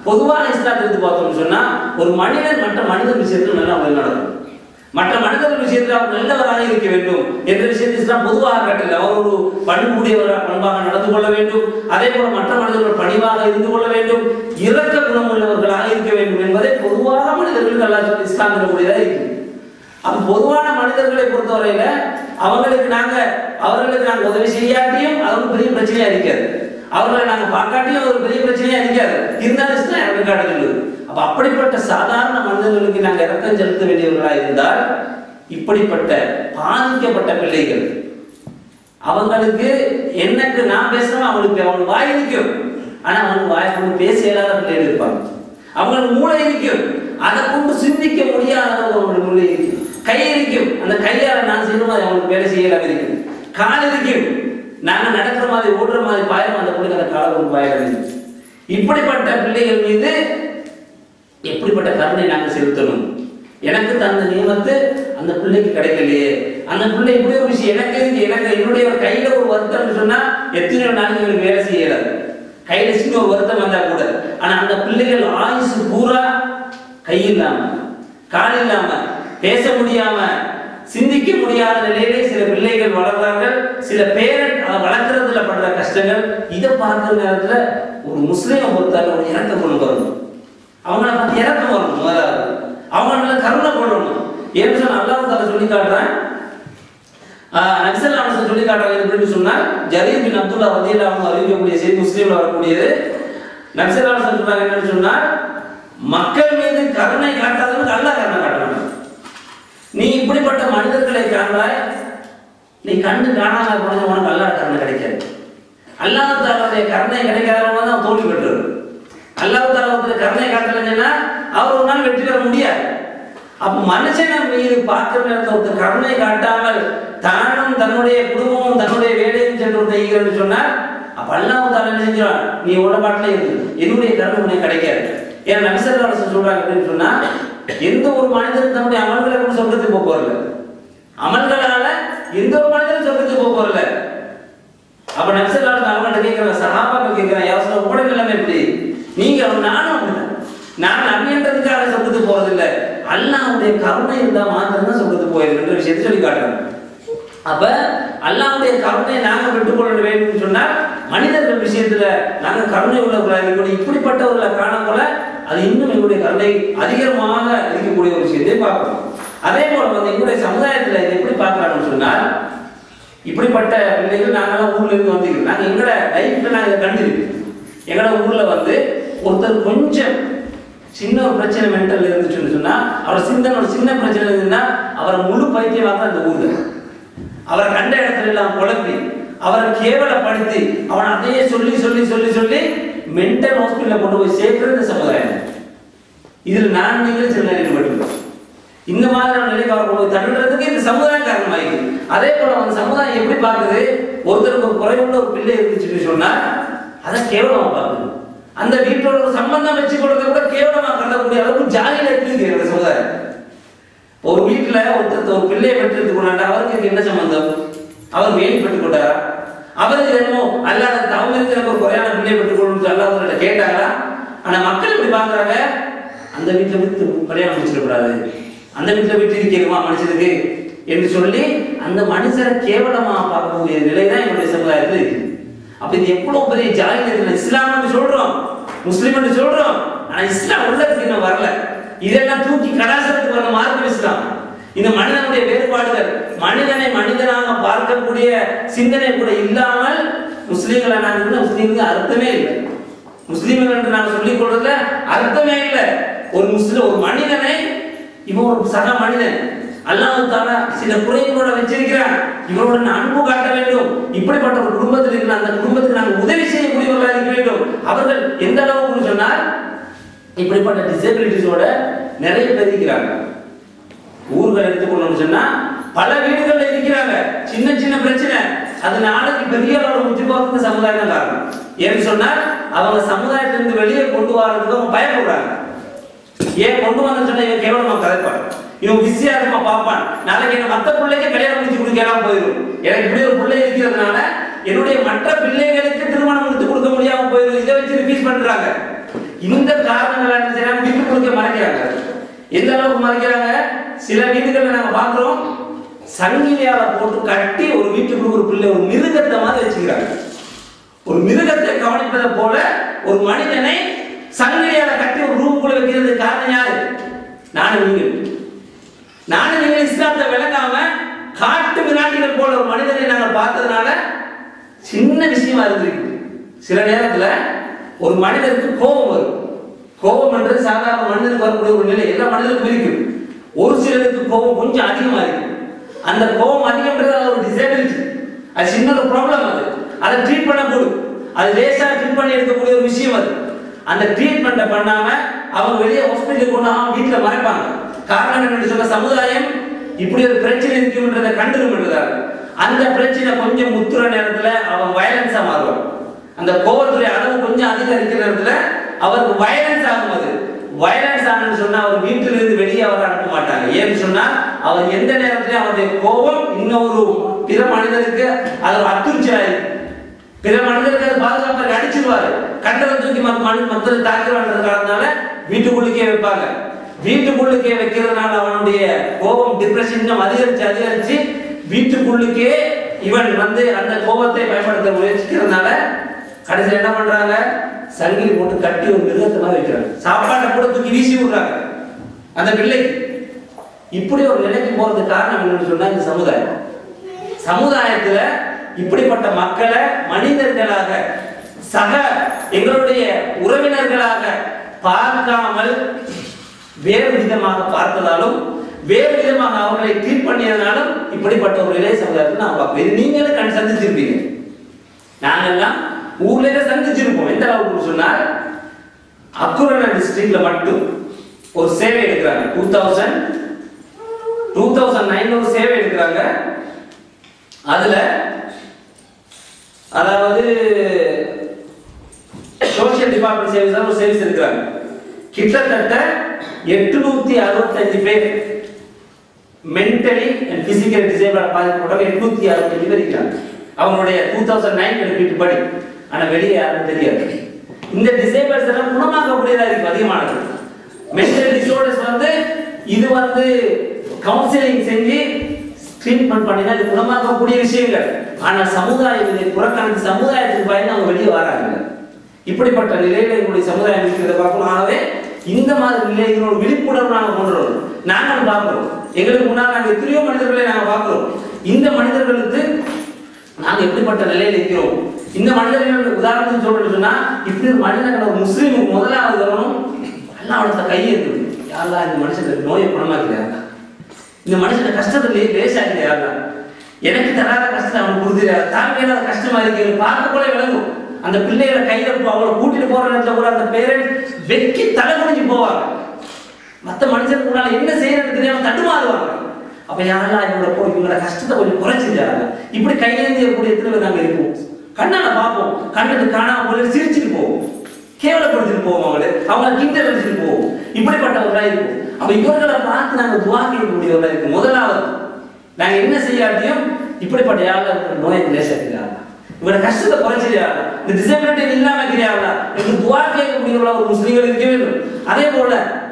S3: பொதுவான இஸ்லாத்தை எடுத்து பார்த்தோம்னு சொன்னா ஒரு மனிதன் மற்ற மனிதன் விஷயத்தில் நல்லா நடக்கும், மற்ற மனிதர்கள் விஷயத்தில் அவர் நல்லவராக இருக்க வேண்டும் என்ற விஷயத்தை இஸ்லாம் பொதுவாக கட்டல. அவர் ஒரு பண்பாக நடந்து கொள்ள வேண்டும், அதே போல மற்ற மனிதர்கள் பணிவாக இருந்து கொள்ள வேண்டும், இரக்க குணம் உள்ளவர்களாக இருக்க வேண்டும் என்பதை பொதுவாக மனிதர்களுக்கு அல்லாஹ் சொல்லி இஸ்லாம் சொல்லக்கூடியதாக இருக்கு. அப்ப பொதுவான மனிதர்களை பொறுத்தவரையில அவர்களுக்கு நாங்க உதவி செய்யாட்டியும் அது ஒரு பெரிய பிரச்சனையா இருக்காது, அவர்களை நாங்க பார்க்காட்டியும் ஒரு பெரிய பிரச்சனையா இருக்காது, இருந்தாலும் இஸ்லாம் எனக்கு காட்டுது. அப்ப அப்படிப்பட்ட சாதாரண மனிதர்களுக்கு நாங்கள் இரக்கம் செலுத்த வேண்டியவர்களாக இருந்தால் இப்படிப்பட்ட பாதிக்கப்பட்ட பிள்ளைகள் அவங்களுக்கு என்னக்கு நான் பேசுறோம் அவனுக்கு வாய் இருக்கும், ஆனா அவனுக்கு வாய் பேச இயலாத பிள்ளைகள் இருப்பாங்க, அவங்களுக்கு மூளை இருக்கும், அதை கொண்டு சிந்திக்க முடியாத அவங்களுக்கு மூளை இருக்கும், கை இருக்கும், அந்த கையால நான் செய்யற மாதிரி அவங்களுக்கு வேலை செய்யலாம் இருக்கும், கால் இருக்கும், நாங்க நடக்கிற மாதிரி ஓடுற மாதிரி பாயம் அந்த பிள்ளைங்க அந்த காலை கொண்டு பாயம். இப்படிப்பட்ட பிள்ளைகள் மீது எப்படிப்பட்ட கருணை நாங்கள் செலுத்தணும்? எனக்கு தந்த நியமத்து அந்த பிள்ளைக்கு கிடைக்கலையே, அந்த பிள்ளை இப்படி ஒரு விஷயம் எனக்கு என்னுடைய கையில ஒரு வருத்தம் சொன்னா எத்தனை நாளைக்கு எனக்கு வேலை செய்யறாது, கையில சின்ன ஒரு வருத்தம் வந்தா கூட, ஆனா அந்த பிள்ளைகள் ஆயுசு பூரா கை இல்லாம கால் இல்லாம பேச முடியாம சிந்திக்க முடியாத நிலையிலே சில பிள்ளைகள் வளர்றார்கள். சில பேரண்ட் அதை வளர்க்கறதுல படுற கஷ்டங்கள் இதை பார்க்கிற நேரத்துல ஒரு முஸ்லீமை பொறுத்தால ஒரு இறக்க கொண்டு வரணும், அவங்கள பத்தி இறக்கம் வரணும், முதலாவது அவங்கள கருணை கொள்ளணும். ஏன்னு சொன்னா அல்லாஹ் தஆலா சொல்லி காட்டுறேன், நபி ஸல்லல்லாஹு அலைஹி வஸல்லம் சொல்லி காட்டுறாங்க எப்படின்னு சொன்னா ஜரீர் பின் அப்துல்லா ரலியல்லாஹு அன்ஹு அறிவிக்கக்கூடிய செய்தி முஸ்லிம்ல வரக்கூடியது. நபி ஸல்லல்லாஹு அலைஹி வஸல்லம் சொல்றாங்க என்னன்னு சொன்னா மக்கள் மீது கருணை காட்டாதவனுக்கு அல்லாஹ் கருணை காட்டணும். நீ இப்படிப்பட்ட மனிதர்களை காண்பாய், நீ கண்டு காணாம போனது உனக்கு அல்லாஹ் கருணை கிடைக்காது. அல்லாஹ் தஆலாவுடைய கருணை கிடைக்காதவங்க தான் தோல்வி பெற்றவர். அல்லாஹ் தஆலாவுடைய கருணை காட்டலைன்னா அவர் ஒரு நாள் வெற்றி பெற முடியாது. அப்ப மனுஷனை மீது பார்க்கிற நேரத்தில் ஒருத்தர் கருணை காட்டாமல் தானும் தன்னுடைய குடும்பமும் தன்னுடைய வேலையும் சென்று செய்கிறன்னு சொன்னால் அப்ப அல்லாஹ் தஆலா என்ன செஞ்சிருவான், நீ உள்ள பாட்டிலே இருக்கு, என்னுடைய கருணை உனக்கு கிடைக்காது. ஏன்னா நபி ஸல்லல்லாஹு அலைஹி வஸல்லம் சொல்றாங்க அப்படின்னு சொன்னா எந்த ஒரு மனிதனும் தன்னுடைய அமல்களை கூட சொர்க்கத்துக்கு போக போறல, அமல்களால எந்த ஒரு மனிதனும் சொர்க்கத்துக்கு போக போறல. அப்ப நபி ஸல்லல்லாஹு அலைஹி வஸல்லம் அவங்கள்ட்ட கேட்கிற சஹாபாக்கள் கேட்கிறாங்க, யா ரசூலல்லாஹ் உங்களுடைய நிலைமை எப்படி? நீங்க நானும் நான் நபின்றதுக்காக சொர்க்கத்துக்கு போறதில்லை, அல்லாஹ்வுடைய கருணை இருந்தா மாத்திரம் தான் சொர்க்கத்துக்கு போயிருக்கின்ற விஷயத்தை சொல்லி காட்டுறாங்க. அப்ப அல்லாஹ்வுடைய கருணை நாங்க பெற்றுக்கொள்ள வேண்டும் சொன்னால் மனிதர்கள் விஷயத்துல நாங்க கருணை உள்ளவர்களாக இப்படிப்பட்டவர்களை காணப்போல அது இன்னும் எங்களுடைய கருணை அதிகமாக இருக்கக்கூடிய ஒரு விஷயத்தை பார்க்கணும். அதே போல எங்களுடைய சமுதாயத்துல இதை எப்படி பார்க்கலாம்னு சொன்னால் இப்படிப்பட்ட பிள்ளைகள் நாங்கெல்லாம் ஊர்ல இருந்து வந்திருக்கோம், நாங்க எங்களோட லைஃப்ல நாங்க கண்டிருக்கோம். எங்களோட ஊர்ல ஒருத்தர் கொஞ்சம் சின்ன ஒரு பிரச்சனை மென்டல் இருந்துச்சுன்னு சொன்னா அவர் சிந்தனை ஒரு சின்ன பிரச்சனை இருந்துன்னா அவரை முழு பைத்தியமாக அந்த ஊர்ல அவரை கண்ட இடத்துல எல்லாம் குழப்பி அவரை கேவலப்படுத்தி அவனை அதையே சொல்லி சொல்லி சொல்லி சொல்லி மென்டல் ஹாஸ்பிட்டல்ல கொண்டு போய் சேர்க்கிறது சமுதாயம். இதுல நான் நீங்கள் சில ஈடுபட்டு இந்த மாதிரியான நிலைக்கு அவரை கொண்டு போய் தள்ளுறதுக்கு இந்த சமுதாயம் காரணமாயிருக்கு. அதே போல அந்த சமுதாயம் எப்படி பார்க்குது, ஒருத்தருக்கு ஒரு குறைவுள்ள ஒரு பிள்ளை இருந்துச்சுன்னு சொன்னா அதை கேவலமா பார்க்குது, அந்த வீட்டோட ஒரு சம்பந்தம் வச்சு கொடுக்க கூட கேவலமா கருதக்கூடிய அளவுக்கு ஜாலியில இருக்கு சமுதாயம். ஒரு வீட்டுல ஒருத்தர் ஒரு பிள்ளையை பெற்றெடுத்து கொண்டாண்டா அவருக்கு என்ன சம்பந்தம், அவர் வேண்டி பெற்றுக் கொண்டாரா, அவருக்கு என்னமோ அல்லாத அவங்களுக்கு எனக்கு ஒரு குறையான பிள்ளையை பெற்றுக் கொண்டு அல்லாத கேட்டாங்களா? ஆனா மக்கள் எப்படி பாக்குறாங்க, அந்த வீட்டுல விட்டு கல்யாணம் முடிச்சிடக்கூடாது, அந்த வீட்டுல விட்டு இருக்கணுமா மனுஷனுக்கு என்று சொல்லி அந்த மனுஷரை கேவலமா பார்க்கக்கூடிய நிலைதான் என்னுடைய சமுதாயத்தில் இருக்கு. அப்ப இது எவ்வளவு பெரிய ஜாலியில் இஸ்லாம் என்று சொல்றோம், முஸ்லிம் என்று சொல்றோம், ஆனா இஸ்லாம் உள்ளதுக்கு இன்னும் வரல. இதெல்லாம் தூக்கி கடாசத்துக்கு வர மார்க்கம் இஸ்லாம். இந்த மனிதனுடைய வேறுபாடுகள், மனிதனை மனிதனாக பார்க்கக்கூடிய சிந்தனை கூட இல்லாமல் முஸ்லீம்களை நாங்கள் முஸ்லீம்க்கு அர்த்தமே இல்லை. முஸ்லீம்கள் என்று நான் சொல்லிக் கொள்றதுல அர்த்தமே இல்லை. ஒரு முஸ்லிம் ஒரு மனிதனை இவன் ஒரு சக மனிதன் அல்லாஹ் தஆலா சில குறைகளோட வச்சிருக்கிறான், இவரோட அன்பு காட்ட வேண்டும். இப்படிப்பட்ட ஒரு குடும்பத்தில் இருக்கிற அந்த குடும்பத்துக்கு நாங்கள் உதவி செய்யக்கூடியவர்களாக இருக்க வேண்டும். அவர்கள் எந்த அளவுக்கு சொன்னால் இப்படிப்பட்ட டிசபிலிட்டிஸோட நிறைய பேர் இருக்கிறாங்க. ஊர்கள் எடுத்துக்கொள்ளணும்னு சொன்னா பல வீடுகள் இருக்கிறாங்க, சின்ன சின்ன பிரச்சனை அது நாளைக்கு பெரிய அளவு முற்றி போறதுக்கு சமுதாயம் தான் காரணம். ஏன்னு சொன்னால் அவங்க சமுதாயத்திலிருந்து வெளியே கொண்டு வரதுக்கு அவங்க பயப்படுறாங்க. ஏன் கொண்டு வந்து சொன்னா இவன் கேவலமா கதைப்பான், இவன் பிஸியா இருக்குமா பார்ப்பான், நாளைக்கு என்ன மற்ற பிள்ளைக்கு கல்யாணம் முடிச்சு கொடுக்கலாம் போயிடும், எனக்கு இப்படி ஒரு பிள்ளை இருக்கிறதுனால என்னுடைய மற்ற பிள்ளைகளுக்கு திருமணம் முடித்து கொடுக்க முடியாம போயிடும். இதை வச்சு ரிப்பீட் பண்றாங்க. இந்த காரணங்கள் என்ன செய்யறாங்க, வீட்டுக்குள்ளே மறைக்கிறாங்க. எந்த அளவுக்கு மறைக்கிறாங்க, சில வீடுகளில் நாங்க பாக்குறோம் சங்கிலியால போட்டு கட்டி ஒரு வீட்டுக்குள்ள ஒரு பிள்ளை ஒரு மிருகத்தை மாதிரி வச்சுக்கிறாங்க. ஒரு மிருகத்தை கவனிப்பதை போல ஒரு மனிதனை சங்கிலியால கட்டி ஒரு ரூமுக்குள்ள வைக்கிறது காரணம் யாரு? நானும் நீங்கள் இஸ்லாத்தை விளங்காம காட்டு மிராண்டிகள் போல ஒரு மனிதனை நாங்கள் பார்த்ததுனால சின்ன விஷயமா இருந்திருக்கு. சில நேரத்துல ஒரு மனிதனுக்கு கோபம் வரும். கோபம் என்றது சாதாரண மனிதனுக்கு வரக்கூடிய ஒரு நிலை, எல்லா மனிதனுக்கும் இருக்கு. ஒரு சிலருக்கு கோபம் கொஞ்சம் அதிகமா இருக்கு. அந்த கோபம் அதிகம்ன்றது ஒரு டிசேபிலிட்டி, அது சின்ன ஒரு ப்ராப்ளம். அதை ட்ரீட் பண்ணக்கூடும், அது லேசா ட்ரீட் பண்ணி எடுக்கக்கூடிய ஒரு விஷயம். அது அந்த ட்ரீட்மெண்ட்டை பண்ணாம அவங்க வெளியே ஹாஸ்பிட்டலுக்கு கொண்டு வீட்டுல மறைப்பாங்க. காரணம் என்னன்னு சொன்ன, சமுதாயம் இப்படி ஒரு பிரச்சனை இருக்குன்றதை கண்டுருன்றதால அந்த பிரச்சனை கொஞ்சம் முத்துற நேரத்துல அவன் வயலன்ஸா மாறுவான். அந்த கோபத்துடைய அளவு கொஞ்சம் அதிகரிக்கிற நேரத்துல அவருக்கு வயலன்ஸ் ஆகும். அது வயலன்ஸ் ஆனு சொன்னா அவர் வீட்டிலிருந்து வெளியே அவர் அனுப்ப மாட்டாங்க. ஏன்னு சொன்னா அவர் எந்த நேரத்திலும் அவருடைய கோபம் இன்னொரு பிற மனிதருக்கு அது ஒரு அத்துச்சலாயிருக்கு. பிற மனிதருக்கு அது பாதுகாப்பாக அடிச்சிருவாரு. கண்டதை தூக்கி மக்களை தாக்குறதுனால வீட்டுக்குள்ளுக்கே வைப்பாங்க. வீட்டுக்குள்ளுக்கே வைக்கிறதுனால அவனுடைய கோபம் டிப்ரெஷன் அதிகரிச்சு வீட்டுக்குள்ளுக்கே இவன் அந்த கோபத்தை பயன்படுத்த முயற்சிக்கிறதுனால கடைசியில் என்ன பண்றாங்க, சங்கிலி போட்டு கட்டி ஒரு மிருகத்தை மாதிரி வைக்கிறாங்க. சாப்பாட்டை கூட தூக்கி வீசி விடுறாங்க அந்த பிள்ளைக்கு. இப்படி ஒரு நிலைக்கு போறதுக்கு காரணம் என்னன்னு சொன்னா இந்த சமுதாயத்துல இப்படிப்பட்ட மக்களை மனிதர்களாக சக எங்களுடைய உறவினர்களாக பார்க்காமல் வேறு விதமாக பார்த்ததாலும் வேறு விதமாக அவர்களை ட்ரீட் பண்ணியதனாலும் இப்படிப்பட்ட ஒரு நிலை சமுதாயத்தில் நான் பார்ப்போம். இது நீங்களும் கண் சந்திச்சிருப்பீங்க, நாங்கெல்லாம் ஊர்ல சந்திச்சிருப்போம். எந்த அளவுக்கு சொன்னால் அக்குரண டிஸ்ட்ரிக்ட்ல மட்டும் ஒரு சேவை எடுக்கிறாங்க. 2009 ஒரு சேவை எடுக்கிறாங்க. அதுல அதாவது சோசியல் டிபார்ட்மெண்ட் சர்வீஸ் ஒரு சர்வீஸ் எடுக்கிறாங்க. கிட்டத்தட்ட 865 பேர் மென்டலி அண்ட் பிசிக்கலி டிசேபிள் பாதிக்கப்பட்டவங்க 865 பேர் இருக்காங்க. அவங்களுடைய 2009 எடுப்பிட்டு படி. ஆனா வெளியே யாருக்கும் தெரியாது. இந்த டிசேபிள்ஸ் எல்லாம் குணமாக்கக்கூடியதா இருக்கு அதிகமானது. மென்டல் டிசார்டர்ஸ் இது கவுன்சிலிங் செஞ்சு ட்ரீட்மெண்ட் பண்ணினா இது குணமாக்கக்கூடிய விஷயங்கள். ஆனா சமுதாயம் இதை புறக்கணித்து சமுதாயத்துக்கு பயந்து அவங்க வெளியே வராங்க. இப்படிப்பட்ட நிலையில எங்களுடைய சமுதாயம் இருக்கிறத பார்க்கணும். ஆகவே இந்த மாதிரி நிலைகளோட விழிப்புணர்வு நாங்கள் கொண்டு வரணும். நாங்கள் பார்க்கிறோம், எங்களுக்கு முன்னால் நாங்கள் எத்தனையோ மனிதர்களை நாங்கள் பார்க்கிறோம். இந்த மனிதர்களுக்கு நாங்கள் எப்படிப்பட்ட நிலையில் இருக்கிறோம், இந்த மனிதர்கள் உதாரணத்துக்கு சொல்றேன்னு சொன்னா இப்படி ஒரு மனிதர்கள் ஒரு முஸ்லீமுக்கு முதலாவது வரணும், எல்லாம் அவனத்தை கையெழுத்து யாரெல்லாம் இந்த மனுஷனுக்கு நோயை குணமாக்கிறாங்க, இந்த மனுஷன் கஷ்டத்திலேயே லேசாக்குது யாரெல்லாம், எனக்கு தராத கஷ்டத்தை அவனுக்கு கொடுத்துறாரு, தாங்க ஏதாவது கஷ்டமா இருக்கு பார்க்க போல விளங்கும். அந்த பிள்ளைகளை கையில அவளை கூட்டிட்டு போற நேரத்தில் கூட அந்த பேரண்ட்ஸ் வெக்கி தலை குடிஞ்சு போவாங்க. மற்ற மனுஷனுக்கு முன்னால என்ன செய்யறது தெரியாம தட்டுமாறுவாங்க. அப்ப யாரெல்லாம் இவங்களோட கஷ்டத்தை கொஞ்சம் குறைச்சிருக்காங்க. இப்படி கையேந்தி இருக்கக்கூடிய எத்தனை பேர் நாங்க இருப்போம், கண்ணால பார்ப்போம், கண்ணுக்கு காணாம போல சிரிச்சுட்டு போவோம், கேவலப்படுத்திட்டு போவோம், அவங்களை கிண்டல் அடிச்சுட்டு போவோம். இப்படிப்பட்டவர்களா இருக்கும். அப்ப இவர்களை பார்த்து நாங்க துவா கேட்கக்கூடியவர்களா இருக்கும். முதலாவது நாங்க என்ன செய்யாட்டியும் இப்படிப்பட்ட யாரும் நோயை லேசாக்கிறாங்க, இவரோட கஷ்டத்தை குறைச்சிருக்காங்க, இந்த டிசபிலிட்டி இல்லாம இருக்கிறாங்களா என்று துவா கேட்கக்கூடியவர்களா ஒரு முஸ்லீம்கள் இருக்க வேண்டும். அதே போல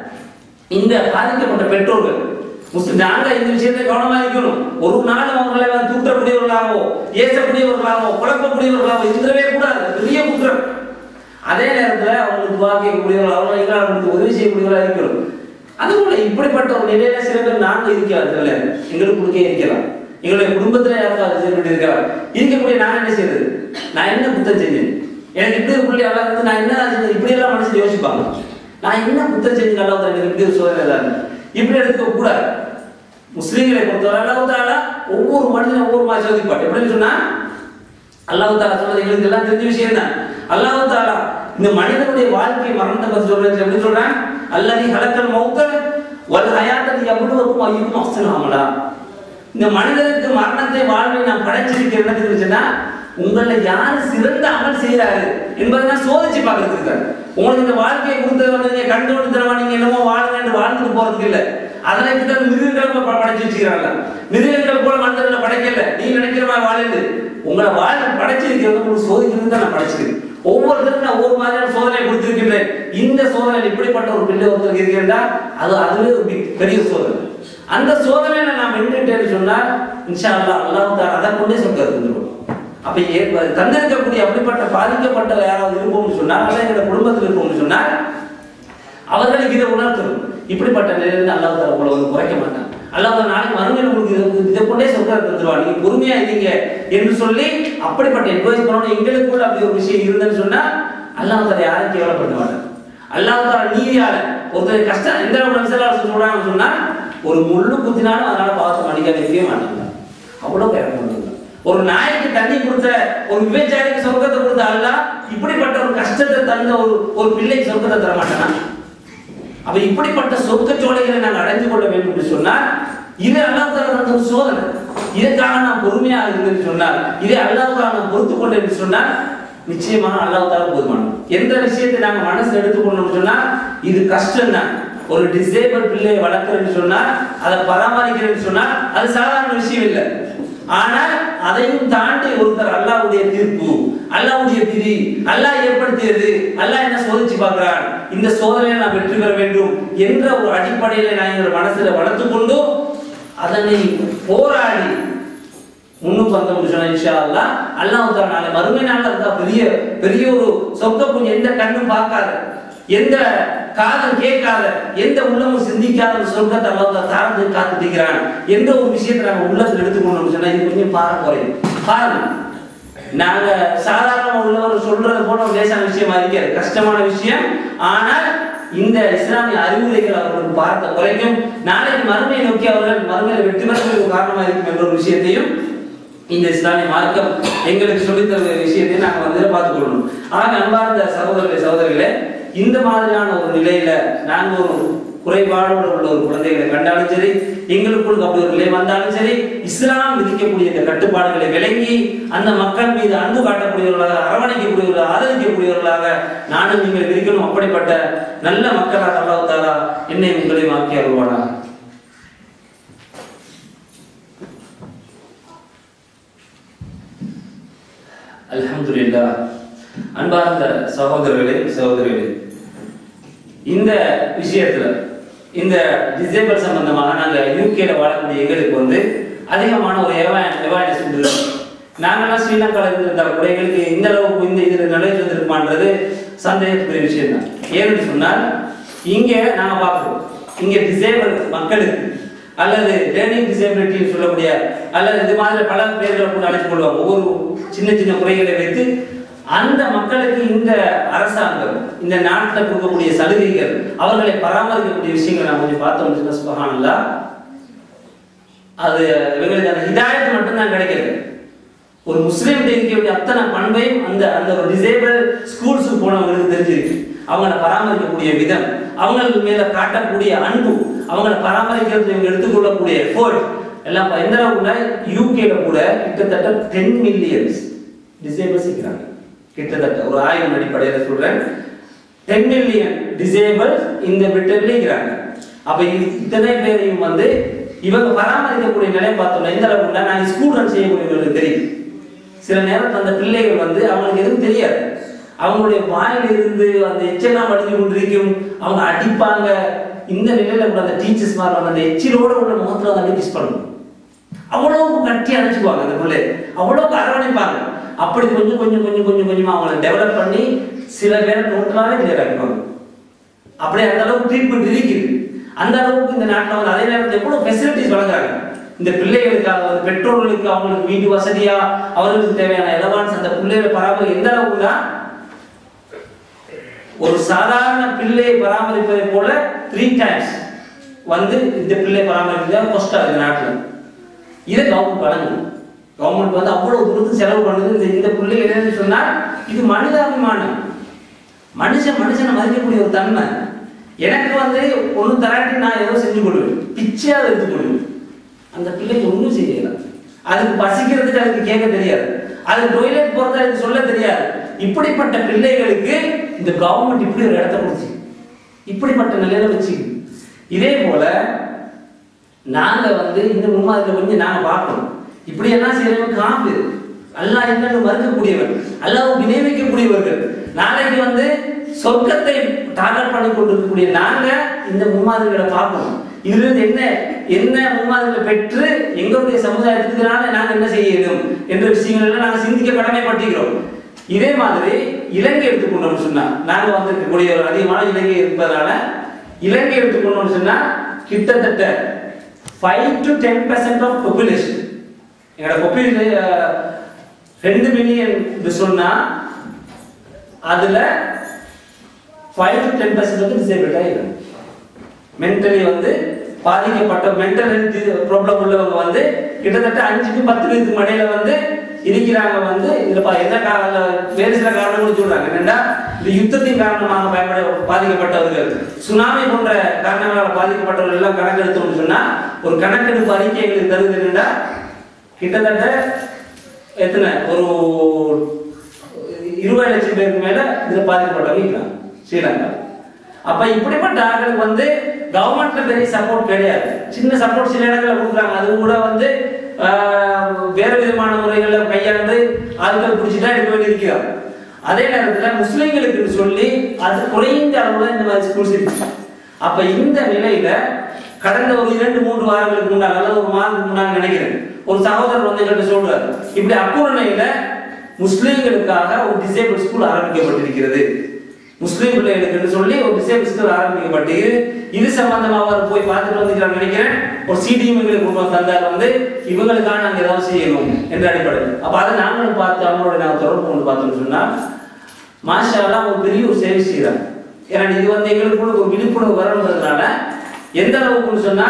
S3: இந்த பாதிக்கப்பட்ட பெற்றோர்கள் நாங்க இந்த விஷயத்தை கவனமா இருக்கணும். ஒரு நாள் அவர்களை தூற்றக்கூடியவர்களாகவோ ஏசக்கூடியவர்களாகவோ குழப்பக்கூடியவர்களாகவோ இருந்தவே கூடாது, பெரிய குற்றம். அதே நேரத்தில் அவங்களுக்கு துவா கேட்கக்கூடியவர்கள் அவர்களுக்கு உதவி செய்யக்கூடியவர்களாக இருக்கணும். அதுபோல இப்படிப்பட்ட ஒரு நிலையில சில பேர் நாங்க இருக்கிறார்கள், எங்களுக்கு கொடுக்க இருக்கலாம், எங்களுடைய குடும்பத்துல யாருக்காவது இருக்கலாம், இருக்கக்கூடிய நான் என்ன செய்யறது, நான் என்ன குத்தம் செஞ்சேன், எனக்கு இப்படி ஒரு பிள்ளை எல்லாம் நான் என்ன செஞ்சேன், இப்படி எல்லாம் மனசு யோசிப்பாங்க, நான் என்ன குத்தம் செஞ்சு நல்லா எனக்கு இப்படி ஒரு சோதனை தான் இப்படி எடுத்துக்க கூடாது. முஸ்லீம்களை பொறுத்தவரை அல்லாஹ் தஆலா ஒவ்வொரு மனிதனும் ஒவ்வொரு மாதிரி சோதிப்பாட்டு. எப்படின்னு சொன்னா அல்லாஹ் தஆலா சொல்றது எங்களுக்கு எல்லாம் தெரிஞ்ச விஷயம் தான். அல்லாஹ் தஆலா இந்த மனிதனுடைய வாழ்க்கை மரணத்தை பற்றி சொல்றது எப்படி சொல்றான், அல்லதி ஹலக்கல் மௌத்த வல் ஹயாத்த லியப்லுவக்கும் அய்யுக்கும் அஹ்சனு அமலா. இந்த மனிதனுக்கு மரணத்தை வாழ்வை நான் படைச்சிருக்கேன் என்னதுன்னு சொன்னா உங்களை யாரு சிறந்த அமல் செய்யறாரு என்பதை நான் சோதிச்சு பார்க்கறதுக்கு. உங்களுக்கு இந்த வாழ்க்கையை கொடுத்தது நீங்க கண்டு தரவா நீங்க என்னமோ வாழுங்க வாழ்ந்துட்டு போறதுக்கு இல்லை. அதனை கிட்ட மிருகங்கள் படைச்சு வச்சுக்கிறாங்க, மிருகங்கள் போல மனிதர்களை படைக்கல, நீங்க நினைக்கிற மாதிரி வாழுது உங்களை வாழ படைச்சிருக்கிறது உங்களுக்கு சோதிக்கிறது தான் நான் படைச்சிருக்கேன். ஒவ்வொருத்தருக்கும் நான் ஒவ்வொரு மாதிரியான சோதனை கொடுத்திருக்கின்றேன். இந்த சோதனை இப்படிப்பட்ட ஒரு பிள்ளை ஒருத்தருக்கு இருக்கிறதா அதுவே ஒரு பெரிய சோதனை. அந்த சோதனையில நாம் வென்றுட்டேன்னு சொன்னால் இன்ஷா அல்லாஹ் அல்லாஹ் தஆலா அதை கொண்டே சொர்க்கத்துக்கு வந்துருவோம். அப்ப தந்திருக்கக்கூடிய அப்படிப்பட்ட பாதிக்கப்பட்ட யாராவது இருப்போம்னு சொன்னால் அல்ல எங்க குடும்பத்தில் இருப்போம்னு சொன்னால் அவர்களுக்கு இதை உணர்த்தணும். இப்படிப்பட்ட நிலையிலிருந்து அல்லாஹ் தஆலா உங்களை வந்து குறைக்க மாட்டான். அல்லாஹ் நாளைக்கு மறுமையில் உங்களுக்கு இதை கொண்டே சொர்க்கத்துக்கு வந்துருவாங்க, நீங்க பொறுமையா இருந்தீங்க என்று சொல்லி அப்படிப்பட்ட அட்வைஸ் பண்ணணும். எங்களுக்குள்ள அப்படி ஒரு விஷயம் இருந்தேன்னு சொன்னா அல்லாஹ் தஆலா யாரும் கேவலப்படுத்த மாட்டான். அல்லாஹ் தஆலா நீதியால ஒருத்தர் கஷ்டம் எந்த அளவுக்கு சொல்றாங்கன்னு சொன்னா ஒரு முள்ளு குத்தினாலும் அதனால பாவத்தை மன்னிக்க வைக்கவே மாட்டாங்க. அவ்வளவு கேட்க ஒரு நாய்க்கு தண்ணி கொடுத்த ஒரு விபச்சாரிக்கு சொர்க்கத்தை கொடுத்த அல்லாஹ் இப்படிப்பட்ட ஒரு கஷ்டத்தை தந்த ஒரு பிள்ளைக்கு சொர்க்கத்தை தர மாட்டானா? அப்ப இப்படிப்பட்ட சொர்க்க சோலைகளை நாங்கள் அடைந்து கொள்ள வேண்டும் என்று சொன்னால் இது அல்லாஹ் தஆலா தந்த ஒரு சோதனை. இதற்காக நான் பொறுமையாக இருந்தேன்னு சொன்னால், இதை அல்லாஹ்வுக்காக நான் பொறுத்து கொண்டேன் என்று சொன்னால் நிச்சயமாக அல்லாஹ் தஆலா போதுமானவன். எந்த விஷயத்தை நாங்கள் மனசுல எடுத்துக்கொண்டோம்னு சொன்னா இது கஷ்டம் தான். ஒரு டிசேபிள் பிள்ளையை வளர்க்கிறேன்னு சொன்னா அதை பராமரிக்கிறேன்னு சொன்னா அது சாதாரண விஷயம் இல்லை. ஆனால் அதையும் தாண்டி ஒருத்தர் அல்லாஹ்வுடைய தீர்ப்பு, அல்லாஹ்வுடைய விதி, அல்லாஹ் ஏற்படுத்தியது, அல்லாஹ் என்ன சோதிச்சு பார்க்கிறான், இந்த சோதனையை நான் வெற்றி பெற வேண்டும் என்ற ஒரு அடிப்படையில நான் எங்கள் மனசுல வளர்த்துக் கொண்டு அதனை போராடி முன்னுக்கு வந்தோம்னு சொன்னா இன்ஷா அல்லாஹ் அல்லாஹ் தஆலா நாளை மறுமை நாள்ல இருக்கா பெரிய பெரிய ஒரு சொர்க்கம் எந்த கண்ணும் பார்க்காத, எந்த காதும் கேட்காத, எந்த உள்ளமும் சிந்திக்காத ஒரு சொர்க்கத்தை அல்லாஹ் தாரந்து காத்துக்கிறான் என்ற ஒரு விஷயத்தை நாங்கள் உள்ளத்தில் எடுத்துக்கொண்டோம் சொன்னா இது கொஞ்சம் குறையும். பாருங்க, நாங்க சாதாரண உள்ளவர் சொல்றது போல லேசான விஷயமா இருக்காது, கஷ்டமான விஷயம். ஆனால் இந்த இஸ்லாமிய அறிவுரைகள் அவர்களுக்கு பார்த்த குறைக்கும், நாளைக்கு மறுமையை நோக்கி அவர்கள் மறுமையில வெற்றி பெறுவதற்கு காரணமாக இருக்கும் என்ற ஒரு விஷயத்தையும் இந்த இஸ்லாமிய மார்க்கம் எங்களுக்கு சொல்லித்தர விஷயத்தையும் நாங்கள் வந்து பார்த்துக் கொள்ளணும். ஆக அன்பார்ந்த சகோதரர்களே, இந்த மாதிரியான ஒரு நிலையில நாங்கள் ஒரு குறைபாடோடு உள்ள ஒரு குழந்தைகளை கண்டாலும் சரி, எங்களுக்குள் அப்படி ஒரு நிலை வந்தாலும் சரி, இஸ்லாம் விதிக்கக்கூடிய இந்த கட்டுப்பாடுகளை விளங்கி அந்த மக்கள் மீது அன்பு காட்டக்கூடியவர்களாக, அரவணைக்கக்கூடியவர்களாக, ஆதரிக்கக்கூடியவர்களாக நானும் நீங்கள் இருக்கணும். அப்படிப்பட்ட நல்ல மக்களாக அல்லாஹ் தஆலா என்னை உங்களை ஆக்கி அருள்வானாக. அல்ஹம்துலில்லாஹ். அன்பார்ந்த சகோதரர்களே சகோதரிகளே, இந்த விஷயத்துல இந்த டிசேபிள் சம்பந்தமாக நாங்கள் யூகேல வாழக்கூடிய எங்களுக்கு வந்து அதிகமான ஒரு அவேர்னஸ் உண்டு. நாங்கள்லாம் ஸ்ரீலங்காவில் இருந்திருந்தால் கூட எங்களுக்கு இந்த அளவுக்கு இந்த இதில் நுழைஞ்சு வந்திருக்குமான்றது சந்தேகத்துக்குரிய விஷயம் தான். ஏன்னு சொன்னால் இங்கே நாங்கள் பார்க்கிறோம், இங்கே டிசேபிள் மக்களுக்கு அல்லது லேர்னிங் டிசேபிலிட்டின்னு சொல்லக்கூடிய அல்லது இது மாதிரி பல பேர்களை கூட அழைத்துக் கொள்வாங்க. ஒவ்வொரு சின்ன சின்ன குறைகளை வைத்து அந்த மக்களுக்கு இந்த அரசாங்கம் இந்த நாட்டில் கொடுக்கக்கூடிய சலுகைகள் அவர்களை பராமரிக்கக்கூடிய விஷயங்களை நான் கொஞ்சம் பார்த்தோம். சுப்ஹானல்லாஹ், அது இவங்களுக்கு அந்த ஹிதாயத் மட்டும்தான் கிடைக்கிறது. ஒரு முஸ்லீம் இருக்கக்கூடிய அத்தனை பண்பையும் அந்த அந்த ஒரு டிசேபிள் ஸ்கூல்ஸுக்கு போனவங்களுக்கு தெரிஞ்சிருக்கு. அவங்களை பராமரிக்கக்கூடிய விதம், அவங்க மேல காட்டக்கூடிய அன்பு, அவங்களை பராமரிக்கிறது இவங்க எடுத்துக்கொள்ளக்கூடிய எஃபோர்ட் எல்லாம் எந்த அளவுக்குன்னா யூகேல கூட கிட்டத்தட்ட 10 மில்லியன்ஸ் டிசேபிள்ஸ் இருக்கிறாங்க. கிட்டத்தட்ட ஒரு ஆய்வின் அடிப்படையில் சொல்றேன், 10 மில்லியன் டிசேபிள் இந்த பிரிட்டன்ல இருக்கிறாங்க. அப்ப இத்தனை பேரையும் வந்து இவங்க பராமரிக்கக்கூடிய நிலையை பார்த்தோம்னா எந்த அளவுக்குன்னா நான் ஸ்கூல் ரன் செய்யக்கூடியவங்களுக்கு தெரியும். சில நேரத்தில் அந்த பிள்ளைகள் வந்து அவங்களுக்கு எதுவும் தெரியாது, அவங்களுடைய வாயில இருந்து அந்த எச்செல்லாம் வடிஞ்சு கொண்டிருக்கும், அவங்க அடிப்பாங்க. இந்த நிலையில கூட அந்த டீச்சர்ஸ் மாதிரி அந்த எச்சிலோட உள்ள முகத்துல வந்து கிஸ் பண்ணணும், அவ்வளவு கட்டி அணைச்சுக்குவாங்க அந்த பிள்ளை, அவ்வளவு அரவணைப்பாங்க. அப்படி கொஞ்சம் கொஞ்சம் கொஞ்சம் கொஞ்சம் கொஞ்சமா அவங்களை டெவலப் பண்ணி சில பேரை டோட்டலாவே கிளியர் ஆகிடுவாங்க. அப்படியே அந்த அளவுக்கு ட்ரீட்மெண்ட் இருக்குது. அந்த அளவுக்கு இந்த நாட்டில் வந்து அதே நேரத்தில் எவ்வளவு ஃபெசிலிட்டிஸ் வழங்குறாங்க இந்த பிள்ளைகளுக்காக, பெற்றோர்களுக்கு அவங்களுக்கு வீட்டு வசதியா, அவர்களுக்கு தேவையான எலவான்ஸ், அந்த பிள்ளைகளை பராமரி எந்த அளவுக்குன்னா ஒரு சாதாரண பிள்ளையை பராமரிப்பதை போல 3 டைம்ஸ் வந்து இந்த பிள்ளை பராமரிக்கிறது காஸ்ட் ஆகுது நாட்டில். இதை கவர்மெண்ட் வழங்குது. கவர்மெண்ட் வந்து அவ்வளவு தூரத்துக்கு செலவு பண்ணுது. இந்த பிள்ளை என்னன்னு சொன்னா இது மனிதாபிமானம், மனுஷனை மதிக்கக்கூடிய ஒரு தன்மை. எனக்கு வந்து ஒன்றும் தராட்டி நான் ஏதோ செஞ்சு கொள்வேன், பிச்சையாக எடுத்துக்கொள்வேன். அந்த பிள்ளைக்கு ஒன்றும் செய்யல, அதுக்கு பசிக்கிறதுக்கு அதுக்கு கேட்க தெரியாது, அதுக்கு டொய்லெட் போறது அதுக்கு சொல்ல தெரியாது. இப்படிப்பட்ட பிள்ளைகளுக்கு இந்த கவர்மெண்ட் இப்படி ஒரு இடத்த கொடுத்து இப்படிப்பட்ட நிலையில வச்சு, இதே போல நாங்க வந்து இந்த முன்மாதிரில கொஞ்சம் நாங்க பார்க்கணும். இப்படி எல்லாம் செய்யறவங்க காப்பு அல்லாஹ் என்னன்னு மறுக்கக்கூடியவர், அல்லாஹ்வுக்கு நியமிக்கக்கூடியவர்கள், நாளைக்கு வந்து சொர்க்கத்தை டார்கெட் பண்ணி கொண்டிருக்கக்கூடிய நாங்க இந்த முன்மாதிரிகளை பார்க்கணும். இதுல இருந்து என்ன முன்மாதிரிகளை பெற்று எங்களுடைய சமுதாயத்துக்குனால நாங்க என்ன செய்யணும் என்ற விஷயங்கள் நாங்க சிந்திக்க கடமைப்பட்டிருக்கிறோம். இதே மாதிரி இலங்கை எடுத்துக்கொண்டோம்னு சொன்னா, நாங்க வந்திருக்கக்கூடிய ஒரு அதிகமான இலங்கை இருப்பதனால இலங்கை எடுத்துக்கொண்டோம்னு சொன்னா கிட்டத்தட்ட 5 to 10% ஆஃப் பாப்புலேஷன், எங்களோட பாப்புலேஷன் 2 மில்லியன் சொன்னா அதுல 5 to 10% வந்து டிசேபிள்டா இருக்கு. மென்டலி வந்து பாதிக்கப்பட்ட மென்டல் ஹெல்த் ப்ராப்ளம் உள்ளவங்க வந்து கிட்டத்தட்ட 5 to 10 மடையில வந்து இருக்கிறாங்க. வந்து இதுல என்ன வேறு சில காரணங்கள் சொல்றாங்க. என்னன்னா இந்த யுத்தத்தின் காரணமாக பாதிக்கப்பட்டவர்கள், சுனாமி போன்ற காரணங்களால் பாதிக்கப்பட்டவர்கள் எல்லாம் கணக்கெடுத்தோம்னு சொன்னா ஒரு கணக்கெடுப்பு அறிக்கை எங்களுக்கு தருது. என்னன்னா கிட்டத்தட்ட எத்தனை ஒரு 20 லட்சம் பேருக்கு மேல இதுல பாதிக்கப்பட்டவங்க இருக்கிறாங்க ஸ்ரீலங்கா. அப்ப இப்படிப்பட்ட ஆட்களுக்கு வந்து கவர்மெண்ட்ல பெரிய சப்போர்ட் கிடையாது. சின்ன சப்போர்ட் சில இடங்களில் கொடுக்குறாங்க. அது கூட வந்து வேறு விதமான முறைகளில் கையாண்டு ஆட்கள் பிடிச்சிதான் எடுக்க வேண்டியிருக்கிறார். அதே நேரத்தில் முஸ்லிம்களுக்கு சொல்லி அது குறைந்த அளவுல இந்த மாதிரி ஸ்கூல்ஸ் இருக்கு. அப்ப இந்த நிலையில கடந்த ஒரு 2-3 வாரங்களுக்கு முன்னால் அல்லது ஒரு மாதத்துக்கு முன்னால் நினைக்கிறேன், ஒரு சகோதரர் வந்து என்கிட்ட சொல்றாரு, இப்படி அக்குரணையில முஸ்லிம்களுக்காக ஒரு டிசேபிள் ஸ்கூல் ஆரம்பிக்கப்பட்டிருக்கிறது. முஸ்லீம் பிள்ளைகளுக்கு சொல்லி ஒரு டிசேபிள் ஸ்கூல் ஆரம்பிக்கப்பட்டு இது சம்பந்தமா அவர் போய் பார்த்துட்டு வந்துக்கிறாங்க நினைக்கிறேன். ஒரு சிடிஎம் எங்களுக்கு கொண்டு வந்தார். வந்து இவங்களுக்கான நாங்கள் ஏதாவது செய்யணும் என்ற அடிப்படையில் அப்ப அதை நாங்களும் பார்த்து அவங்களோட நாங்கள் தொடர்பு கொண்டு பார்த்தோம்னு சொன்னா மாஷா அல்லாஹ் ஒரு பெரிய ஒரு சேவை செய்யறாங்க. ஏன்னா இது வந்து எங்களுக்குள்ள ஒரு விழிப்புணர்வு வரணுன்றதுனால எந்த அளவுக்குன்னு சொன்னா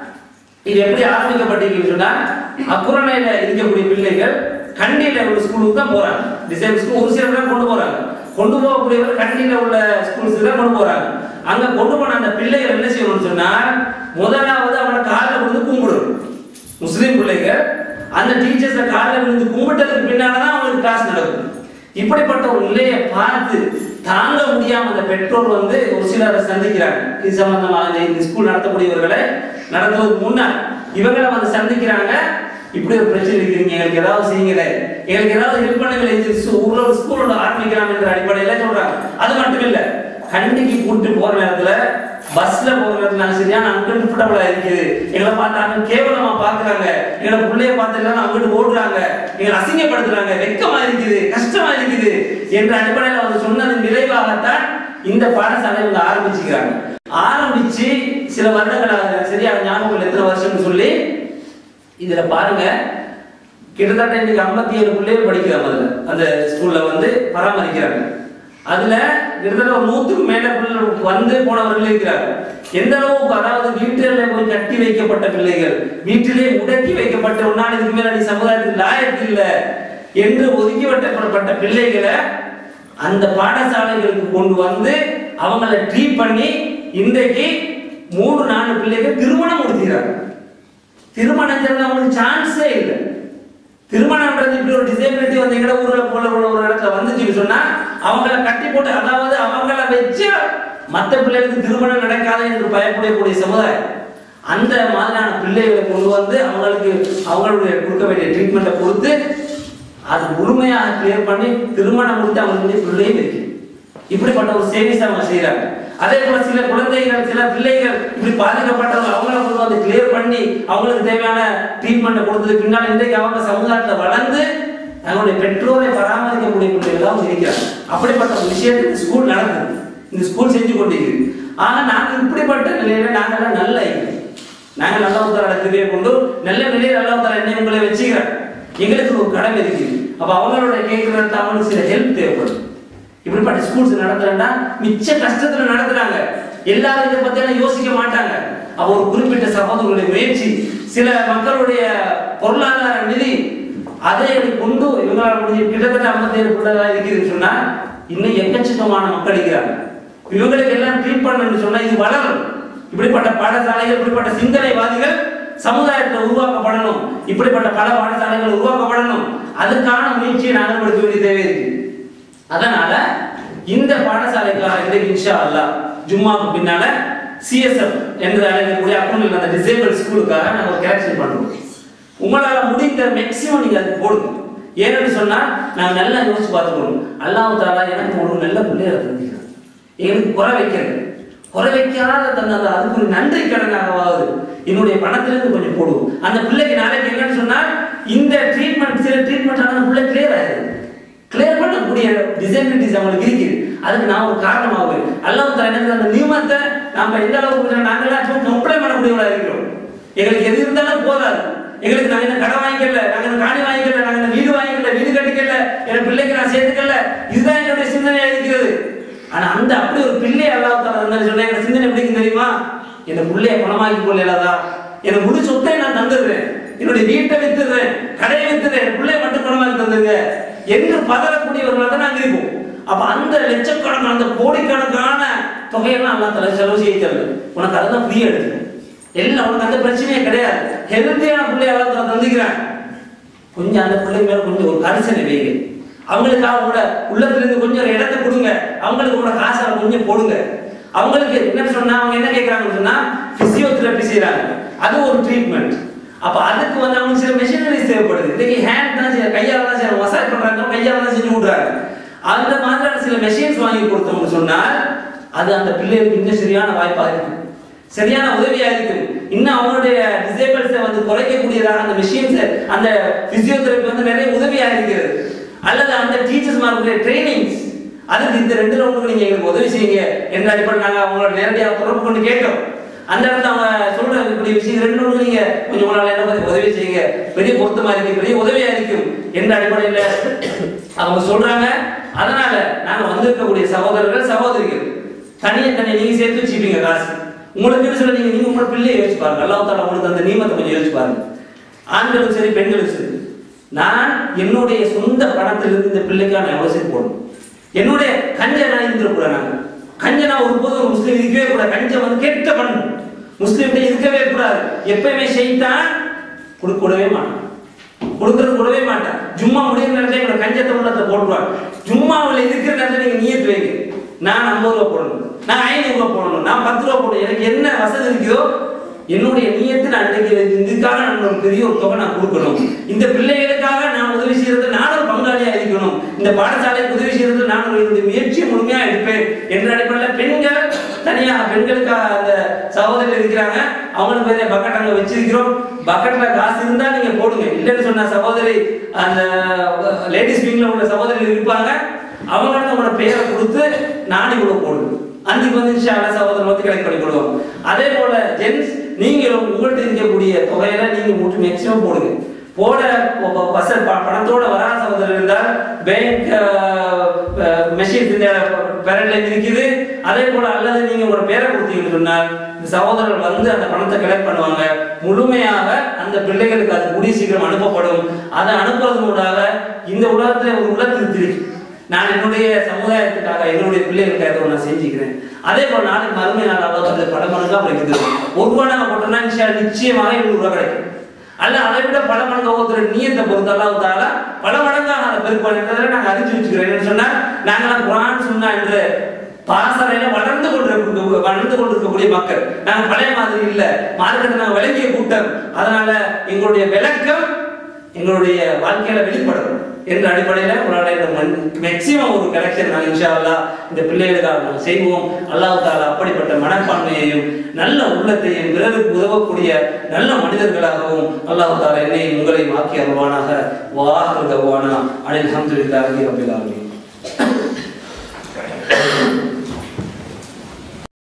S3: இது எப்படி ஆரம்பிக்கப்பட்டிருக்குன்னு சொன்னா அக்குரணையில இருக்கக்கூடிய பிள்ளைகள் கண்டியில உள்ள ஸ்கூலுக்கு தான் போறாங்க. டிசேபிள் ஸ்கூல் ஒரு சிலர் தான் கொண்டு போறாங்க. கொண்டு போகக்கூடியவர் கண்டியில உள்ள ஸ்கூல்ஸுக்கு தான் கொண்டு போறாங்க. அங்க கொண்டு போன அந்த பிள்ளைகள் என்ன செய்யணும்னு சொன்னா முதலாவது அவனை காலில் விழுந்து கும்பிடணும். முஸ்லீம் பிள்ளைகள் அந்த டீச்சர்ஸை காலில் விழுந்து கும்பிட்டதுக்கு பின்னால்தான் அவங்களுக்கு கிளாஸ் நடக்கும். இப்படிப்பட்ட ஒரு நிலையை பார்த்து தாங்க முடியாம அந்த பெற்றோர் வந்து ஒரு சிலரை சந்திக்கிறாங்க. இது சம்பந்தமாக இந்த ஸ்கூல் நடத்தக்கூடியவர்களை நடத்துவதற்கு முன்னால் இவங்களை வந்து சந்திக்கிறாங்க. இப்படி ஒரு பிரச்சனை இருக்கிறீங்க, எங்களுக்கு ஏதாவது செய்யுங்களே, எங்களுக்கு ஏதாவது ஹெல்ப் பண்ணுங்களே, ஊர்ல ஒரு ஸ்கூல் ஆரம்பிக்கலாம் என்ற அடிப்படையில சொல்றாங்க. அது மட்டும் இல்ல, கண்டிக்கு கூட்டு போற நேரத்துல பஸ்ல போற நேரத்துல நாங்க சரியான அன்கம்ஃபர்டபுளா இருக்குது. எங்களை பார்த்தாங்க கேவலமா பாக்குறாங்க, எங்களை பிள்ளைய பார்த்து எல்லாம் அங்கிட்டு ஓடுறாங்க, எங்களை அசிங்கப்படுத்துறாங்க, வெக்கமா இருக்குது, கஷ்டமா இருக்குது என்ற அடிப்படையில வந்து சொன்னதன் விளைவாகத்தான் இந்த பாடசாலை வந்து ஆரம்பிச்சுக்கிறாங்க. ஆரம்பிச்சு சில வருடங்களாக சரியான ஞாபகம் எத்தனை வருஷம்னு சொல்லி இதுல பாருங்க கிட்டத்தட்ட இன்னைக்கு 57 பிள்ளைகள் படிக்கிறாங்க. அதுல அந்த ஸ்கூல்ல வந்து பராமரிக்கிறாங்க. அதுல கிட்டத்தட்ட ஒரு 100க்கு மேல பிள்ளைகள் வந்து போனவர்கள் இருக்கிறாங்க. எந்த அளவுக்கு, அதாவது வீட்டிலே போய் கட்டி வைக்கப்பட்ட பிள்ளைகள், வீட்டிலே முடக்கி வைக்கப்பட்ட ஒரு நாள் இதுக்கு மேல சமுதாயத்தில் லாயக்கு இல்லை என்று ஒதுக்கி வைக்கப்பட்ட பிள்ளைகளை அந்த பாடசாலைகளுக்கு கொண்டு வந்து அவங்களை ட்ரீட் பண்ணி இன்றைக்கு 3-4 பிள்ளைகள் திருமணம் முடிக்கிறாங்க. திருமணம் அவங்களுக்கு சான்ஸே இல்லை. திருமணம்ன்றது இப்படி ஒரு டிசேபிலிட்டி வந்து எங்கட ஊர்ல போல ஒரு இடத்துல வந்துச்சுன்னு சொன்னா அவங்கள கட்டி போட்டு, அதாவது அவங்கள வச்சு மற்ற பிள்ளைகளுக்கு திருமணம் நடக்காது என்று பயப்படக்கூடிய சமுதாயம் அந்த மாதிரியான பிள்ளைகளை கொண்டு வந்து அவங்களுக்கு அவங்களுடைய கொடுக்க வேண்டிய ட்ரீட்மெண்ட்டை கொடுத்து அது முழுமையாக கிளியர் பண்ணி திருமணம் முடித்து அவங்களுக்கு பிள்ளையும் இருக்கு. இப்படிப்பட்ட ஒரு சேவைஸ் அவங்க செய்யறாங்க. அதே போல சில குழந்தைகள், சில பிள்ளைகள் இப்படி பாதிக்கப்பட்டவங்க அவங்கள கொண்டு வந்து கிளியர் பண்ணி அவங்களுக்கு தேவையான ட்ரீட்மெண்ட் கொடுத்தது பின்னால் இன்றைக்கு அவங்க சமுதாயத்தை வளர்ந்து அவங்களுடைய பெற்றோரை பராமரிக்கக்கூடிய பிள்ளைகளாகவும் இருக்கிறாங்க. அப்படிப்பட்ட ஒரு விஷயத்துக்கு ஸ்கூல் நடக்குது, இந்த ஸ்கூல் செஞ்சு கொண்டிருக்குது. ஆனா நாங்கள் இப்படிப்பட்ட நிலையில நாங்கள்லாம் நல்ல நாங்கள் நல்ல உத்தர கிரியை கொண்டு நல்ல நிலையில் நல்ல உத்தர என்னை உங்களை வச்சுக்கிறேன். எங்களுக்கு ஒரு கடமை இருக்குது. அப்ப அவங்களோட கேட்கறது அவங்களுக்கு சில ஹெல்ப் தேவைப்படும். இப்படிப்பட்ட ஸ்கூல்ஸ் நடத்துறா மிச்ச கஷ்டத்துல நடத்துறாங்க. எல்லாரும் இதை பத்தி யோசிக்க மாட்டாங்க. அப்ப ஒரு குறிப்பிட்ட சகோதரர்களுடைய முயற்சி, சில மக்களுடைய பொருளாதார நிதி அதை கொண்டு இவங்களால முடிஞ்சு கிட்டத்தட்ட 57 பிள்ளைகளா இருக்குதுன்னு சொன்னா இன்னும் எக்கச்சக்கமான மக்கள் இருக்கிறாங்க. இவங்களுக்கு எல்லாம் ட்ரீட் பண்ணணும்னு சொன்னா இது வளரும். இப்படிப்பட்ட பாடசாலைகள், இப்படிப்பட்ட சிந்தனைவாதிகள் சமுதாயத்தில் உருவாக்கப்படணும். இப்படிப்பட்ட பல பாடசாலைகள் உருவாக்கப்படணும். அதுக்கான முயற்சியை நாங்கள் எடுக்க வேண்டிய தேவை இருக்கு. அதனால இந்த பாடசாலைக்காக இன்றைக்கு இன்ஷா அல்லாஹ் ஜும்மாவுக்கு பின்னால சிஎஸ்எஃப் என்று அழைக்கக்கூடிய அக்கௌண்ட்ல அந்த டிசேபிள் ஸ்கூலுக்காக நாங்கள் கரெக்ஷன் பண்றோம். உங்களால முடிந்த மேக்ஸிமம் நீங்க அது போடுங்க. ஏன்னு சொன்னா நாங்கள் நல்லா யோசிச்சு பார்த்துக்கணும். அல்லாஹ் தஆலா எனக்கு ஒரு நல்ல பிள்ளைகளை தந்திருக்கிறான், எனக்கு குறை வைக்காத தந்தது, அதுக்கு ஒரு நன்றி கடனாகவாது என்னுடைய பணத்திலிருந்து கொஞ்சம் போடுவோம். அந்த பிள்ளைக்கு நாளைக்கு என்னன்னு சொன்னா இந்த ட்ரீட்மெண்ட் சில ட்ரீட்மெண்ட் ஆன பிள்ளை கிளியர் ஆயிடுது. கிளியர் பண்ணக்கூடிய டிசபிலிட்டிஸ் அவங்களுக்கு இருக்குது. அதுக்கு நான் ஒரு காரணமாகுவேன். அல்லாஹ் தஆலா எனக்கு அந்த நியமத்தை நாம எந்த அளவுக்கு நாங்களாம் கம்ப்ளைண்ட் பண்ணக்கூடியவங்களா இருக்கிறோம். எங்களுக்கு எது இருந்தாலும் போதாது. எங்களுக்கு நாங்கள் என்ன கடை வாங்கிக்கல, நாங்கள் காணி வாங்கிக்கல, நாங்கள் வீடு வாங்கிக்கல, வீடு கட்டிக்கல, என் பிள்ளைக்கு நான் சேர்த்துக்கல, இதுதான் என்னுடைய சிந்தனையா இருக்கிறது. ஆனா அந்த அப்படி ஒரு பிள்ளை அல்லாஹ் தஆலா சொன்னா என் சிந்தனை எப்படி தெரியுமா? என் பிள்ளைய பணமாக்கி கொள்ளலாதா, எனக்கு முழு சொத்தை நான் தந்துடுறேன், என்னுடைய வீட்டை வித்துடுறேன், கடையை வித்துடுறேன், என் பிள்ளைய மட்டும் பணமாக்கி தந்துருங்க என்று பதறக்கூடியவர்களாக தான் நாங்கள் இருப்போம். அப்ப அந்த லட்சக்கணக்கான அந்த கோடிக்கணக்கான தொகையெல்லாம் அல்லாஹ் தஆலா செலவு செய்ய தரல. உனக்கு அதெல்லாம் ஃப்ரீயா எடுத்து எல்லாம், உனக்கு அந்த பிரச்சனையே கிடையாது. ஹெல்த்தியான பிள்ளைய அல்லாஹ் தஆலா தந்துக்கிறான். கொஞ்சம் அந்த பிள்ளை மேல கொஞ்சம் ஒரு கரிசனை வைங்க. அவங்களுக்கு அவங்களோட உள்ளத்திலிருந்து கொஞ்சம் இடத்தை கொடுங்க. அவங்களுக்கு உங்களோட காசை கொஞ்சம் போடுங்க. அவங்களுக்கு என்ன சொன்னா அவங்க என்ன கேட்கறாங்கன்னு சொன்னா பிசியோதெரபி செய்யறாங்க, அது ஒரு ட்ரீட்மெண்ட். அப்ப அதுக்கு வந்து அவங்களுக்கு சில மெஷினரிஸ் தேவைப்படுது. இன்னைக்கு ஹேண்ட் தான் செய்ய, கையால தான் செய்ய, மசாஜ் பண்றாங்க, கையால தான் செஞ்சு விடுறாங்க. அந்த மாதிரியான சில மெஷின்ஸ் வாங்கி கொடுத்தோம்னு சொன்னால் அது அந்த பிள்ளைகளுக்கு இன்னும் சரியான வாய்ப்பாக இருக்கும், சரியான உதவியா இருக்கும். இன்னும் அவங்களுடைய டிசேபிள்ஸை வந்து குறைக்கக்கூடியதாக அந்த மெஷின்ஸ், அந்த பிசியோதெரபி வந்து நிறைய உதவியா இருக்கிறது. அல்லது அந்த டீச்சர்ஸ் மார்க்குடைய ட்ரைனிங்ஸ், அதுக்கு இந்த 2 ரவுண்டுக்கு நீங்க எங்களுக்கு உதவி செய்யுங்க என்ற அடிப்படையில் நாங்கள் அவங்களோட நேரடியாக தொடர்பு கொண்டு கேட்டோம். அந்த இடத்துல அவங்க சொல்றக்கூடிய விஷயம் 2 ரவுண்டு நீங்க கொஞ்சம் உங்களால் என்ன உதவி செய்யுங்க, பெரிய பொருத்தமா இருக்கு, பெரிய உதவியா இருக்கும் என்ற அடிப்படையில் அவங்க சொல்றாங்க. அதனால நாங்க வந்திருக்கக்கூடிய சகோதரர்கள் சகோதரிகள் தனியே நீங்க சேர்த்து வச்சுப்பீங்க காசு. உங்களுக்கு சொல்ல நீங்க உங்களோட பிள்ளையை யோசிச்சு பாருங்க. அல்லாஹ் தஆலா உங்களுக்கு அந்த நியமத்தை கொஞ்சம் யோசிச்சு பாருங்க. ஆண்களும் சரி பெண்களும் சரி, நான் என்னுடைய சொந்த பணத்திலிருந்து இந்த பிள்ளைக்கான அவசியம் போடணும். என்னுடைய கஞ்சை நான் இருந்துடக்கூடாது. கஞ்சை நான் ஒருபோதும் ஒரு முஸ்லீம் இருக்கவே கூடாது. கஞ்சை வந்து கெட்ட பண்ணு முஸ்லீம்கிட்ட இருக்கவே கூடாது. எப்பயுமே ஷைத்தான் கொடுக்கவே மாட்டான், கொடுக்கறது கூடவே மாட்டான். ஜும்மா முடிகிற நேரத்தில் என்னோட கஞ்சத்தை உள்ளத்தை போட்டுருவாங்க. ஜும்மாவில் இருக்கிற நேரத்தில் நீங்க நியத்து வைங்க, நான் 50 ரூபா போடணும், நான் 500 ரூபா போடணும், நான் 10 ரூபா போடணும். எனக்கு என்ன வசதி இருக்குதோ என்னுடைய நியத்தை நான் இதுக்காக நான் ஒரு பெரிய ஒரு தொகை நான் கொடுக்கணும். இந்த பிள்ளைகளுக்காக நான் உதவி செய்யறது நான் ஒரு பங்காளியா இருக்கணும். இந்த பாடசாலைக்கு உதவி செய்யறது நான் என்னுடைய முயற்சியை முழுமையா எடுப்பேன் என்ற அடிப்படையில் பெண்கள் தனியாக பெண்களுக்காக அந்த சகோதரர்கள் இருக்கிறாங்க. அவங்களுக்கு பேர பக்கெட் அங்க வச்சிருக்கிறோம். பக்கெட்ல காசு இருந்தா நீங்க போடுங்க. இல்லைன்னு சொன்ன சகோதரி அந்த லேடிஸ் விங்ல உள்ள சகோதரிகள் இருப்பாங்க, அவங்கள்ட்ட உங்களோட பெயரை கொடுத்து நானே கூட போடுங்க. அன்னைக்கு வந்து இன்ஷா அல்லாஹ் சகோதரர் வந்து கலெக்ட் பண்ணி கொடுவோம். அதே போல ஜென்ஸ் நீங்களும் உங்கள்கிட்ட இருக்கக்கூடிய தொகையில நீங்க மட்டும் மேக்சிமம் போடுங்க. போட பணத்தோட வராத சகோதரர் இருந்தால் பேங்க் மெஷின் பேரண்ட்ல இருக்குது. அதே போல அல்லது நீங்க உங்களோட பேரை கொடுத்தீங்கன்னு சொன்னால் இந்த சகோதரர்கள் வந்து அந்த பணத்தை கலெக்ட் பண்ணுவாங்க. முழுமையாக அந்த பிள்ளைகளுக்கு அது கூடிய சீக்கிரம் அனுப்பப்படும். அதை அனுப்புறது மூலமாக இந்த உலகத்துல ஒரு உலகத்திற்கு நான் என்னுடைய சமுதாயத்துக்காக என்னுடைய பிள்ளைகளுக்காக நான் செஞ்சுக்கிறேன். அதே போல நாளைக்கு மறுமை நாள் அல்லாஹ் பல மடங்கா கிடைக்குது. 1 ரூபா நாங்கள் போட்டோம்னா நிச்சயமாக 700 ரூபா கிடைக்கும். அல்ல அதை விட பல மடங்கு ஒவ்வொரு நீயத்தை பொறுத்து அல்லாஹ் தஆலா பல மடங்காக அதை பெருக்குவதை நாங்கள் அறிஞ்சு வச்சுக்கிறோம். சொன்னா நாங்கள் குர்ஆன் சுன்னா என்ற பாசறையில வளர்ந்து கொண்டிருக்கக்கூடிய மக்கள். நாங்கள் பழைய மாதிரி இல்லை, மார்க்கத்தை நாங்கள் விளங்கிய கூட்டம். அதனால எங்களுடைய விளக்கம் எங்களுடைய வாழ்க்கையில வெளிப்படும் என்ற அடிப்படையில் உங்களால் மேக்சிமம் ஒரு கலெக்ஷன் நாங்கள் இன்ஷா அல்லாஹ் இந்த பிள்ளைகளுக்காக நாங்கள் செய்வோம். அல்லாஹ் தஆலா அப்படிப்பட்ட மனப்பான்மையையும் நல்ல உள்ளத்தையும் பிறருக்கு உதவக்கூடிய நல்ல மனிதர்களாகவும் அல்லாஹ் தஆலா என்னையும் உங்களையும் ஆக்கி அருள்வானாக. வ ஆகிரு தஅவானா அனில் ஹம்துலில்லாஹி ரப்பில் ஆலமீன்.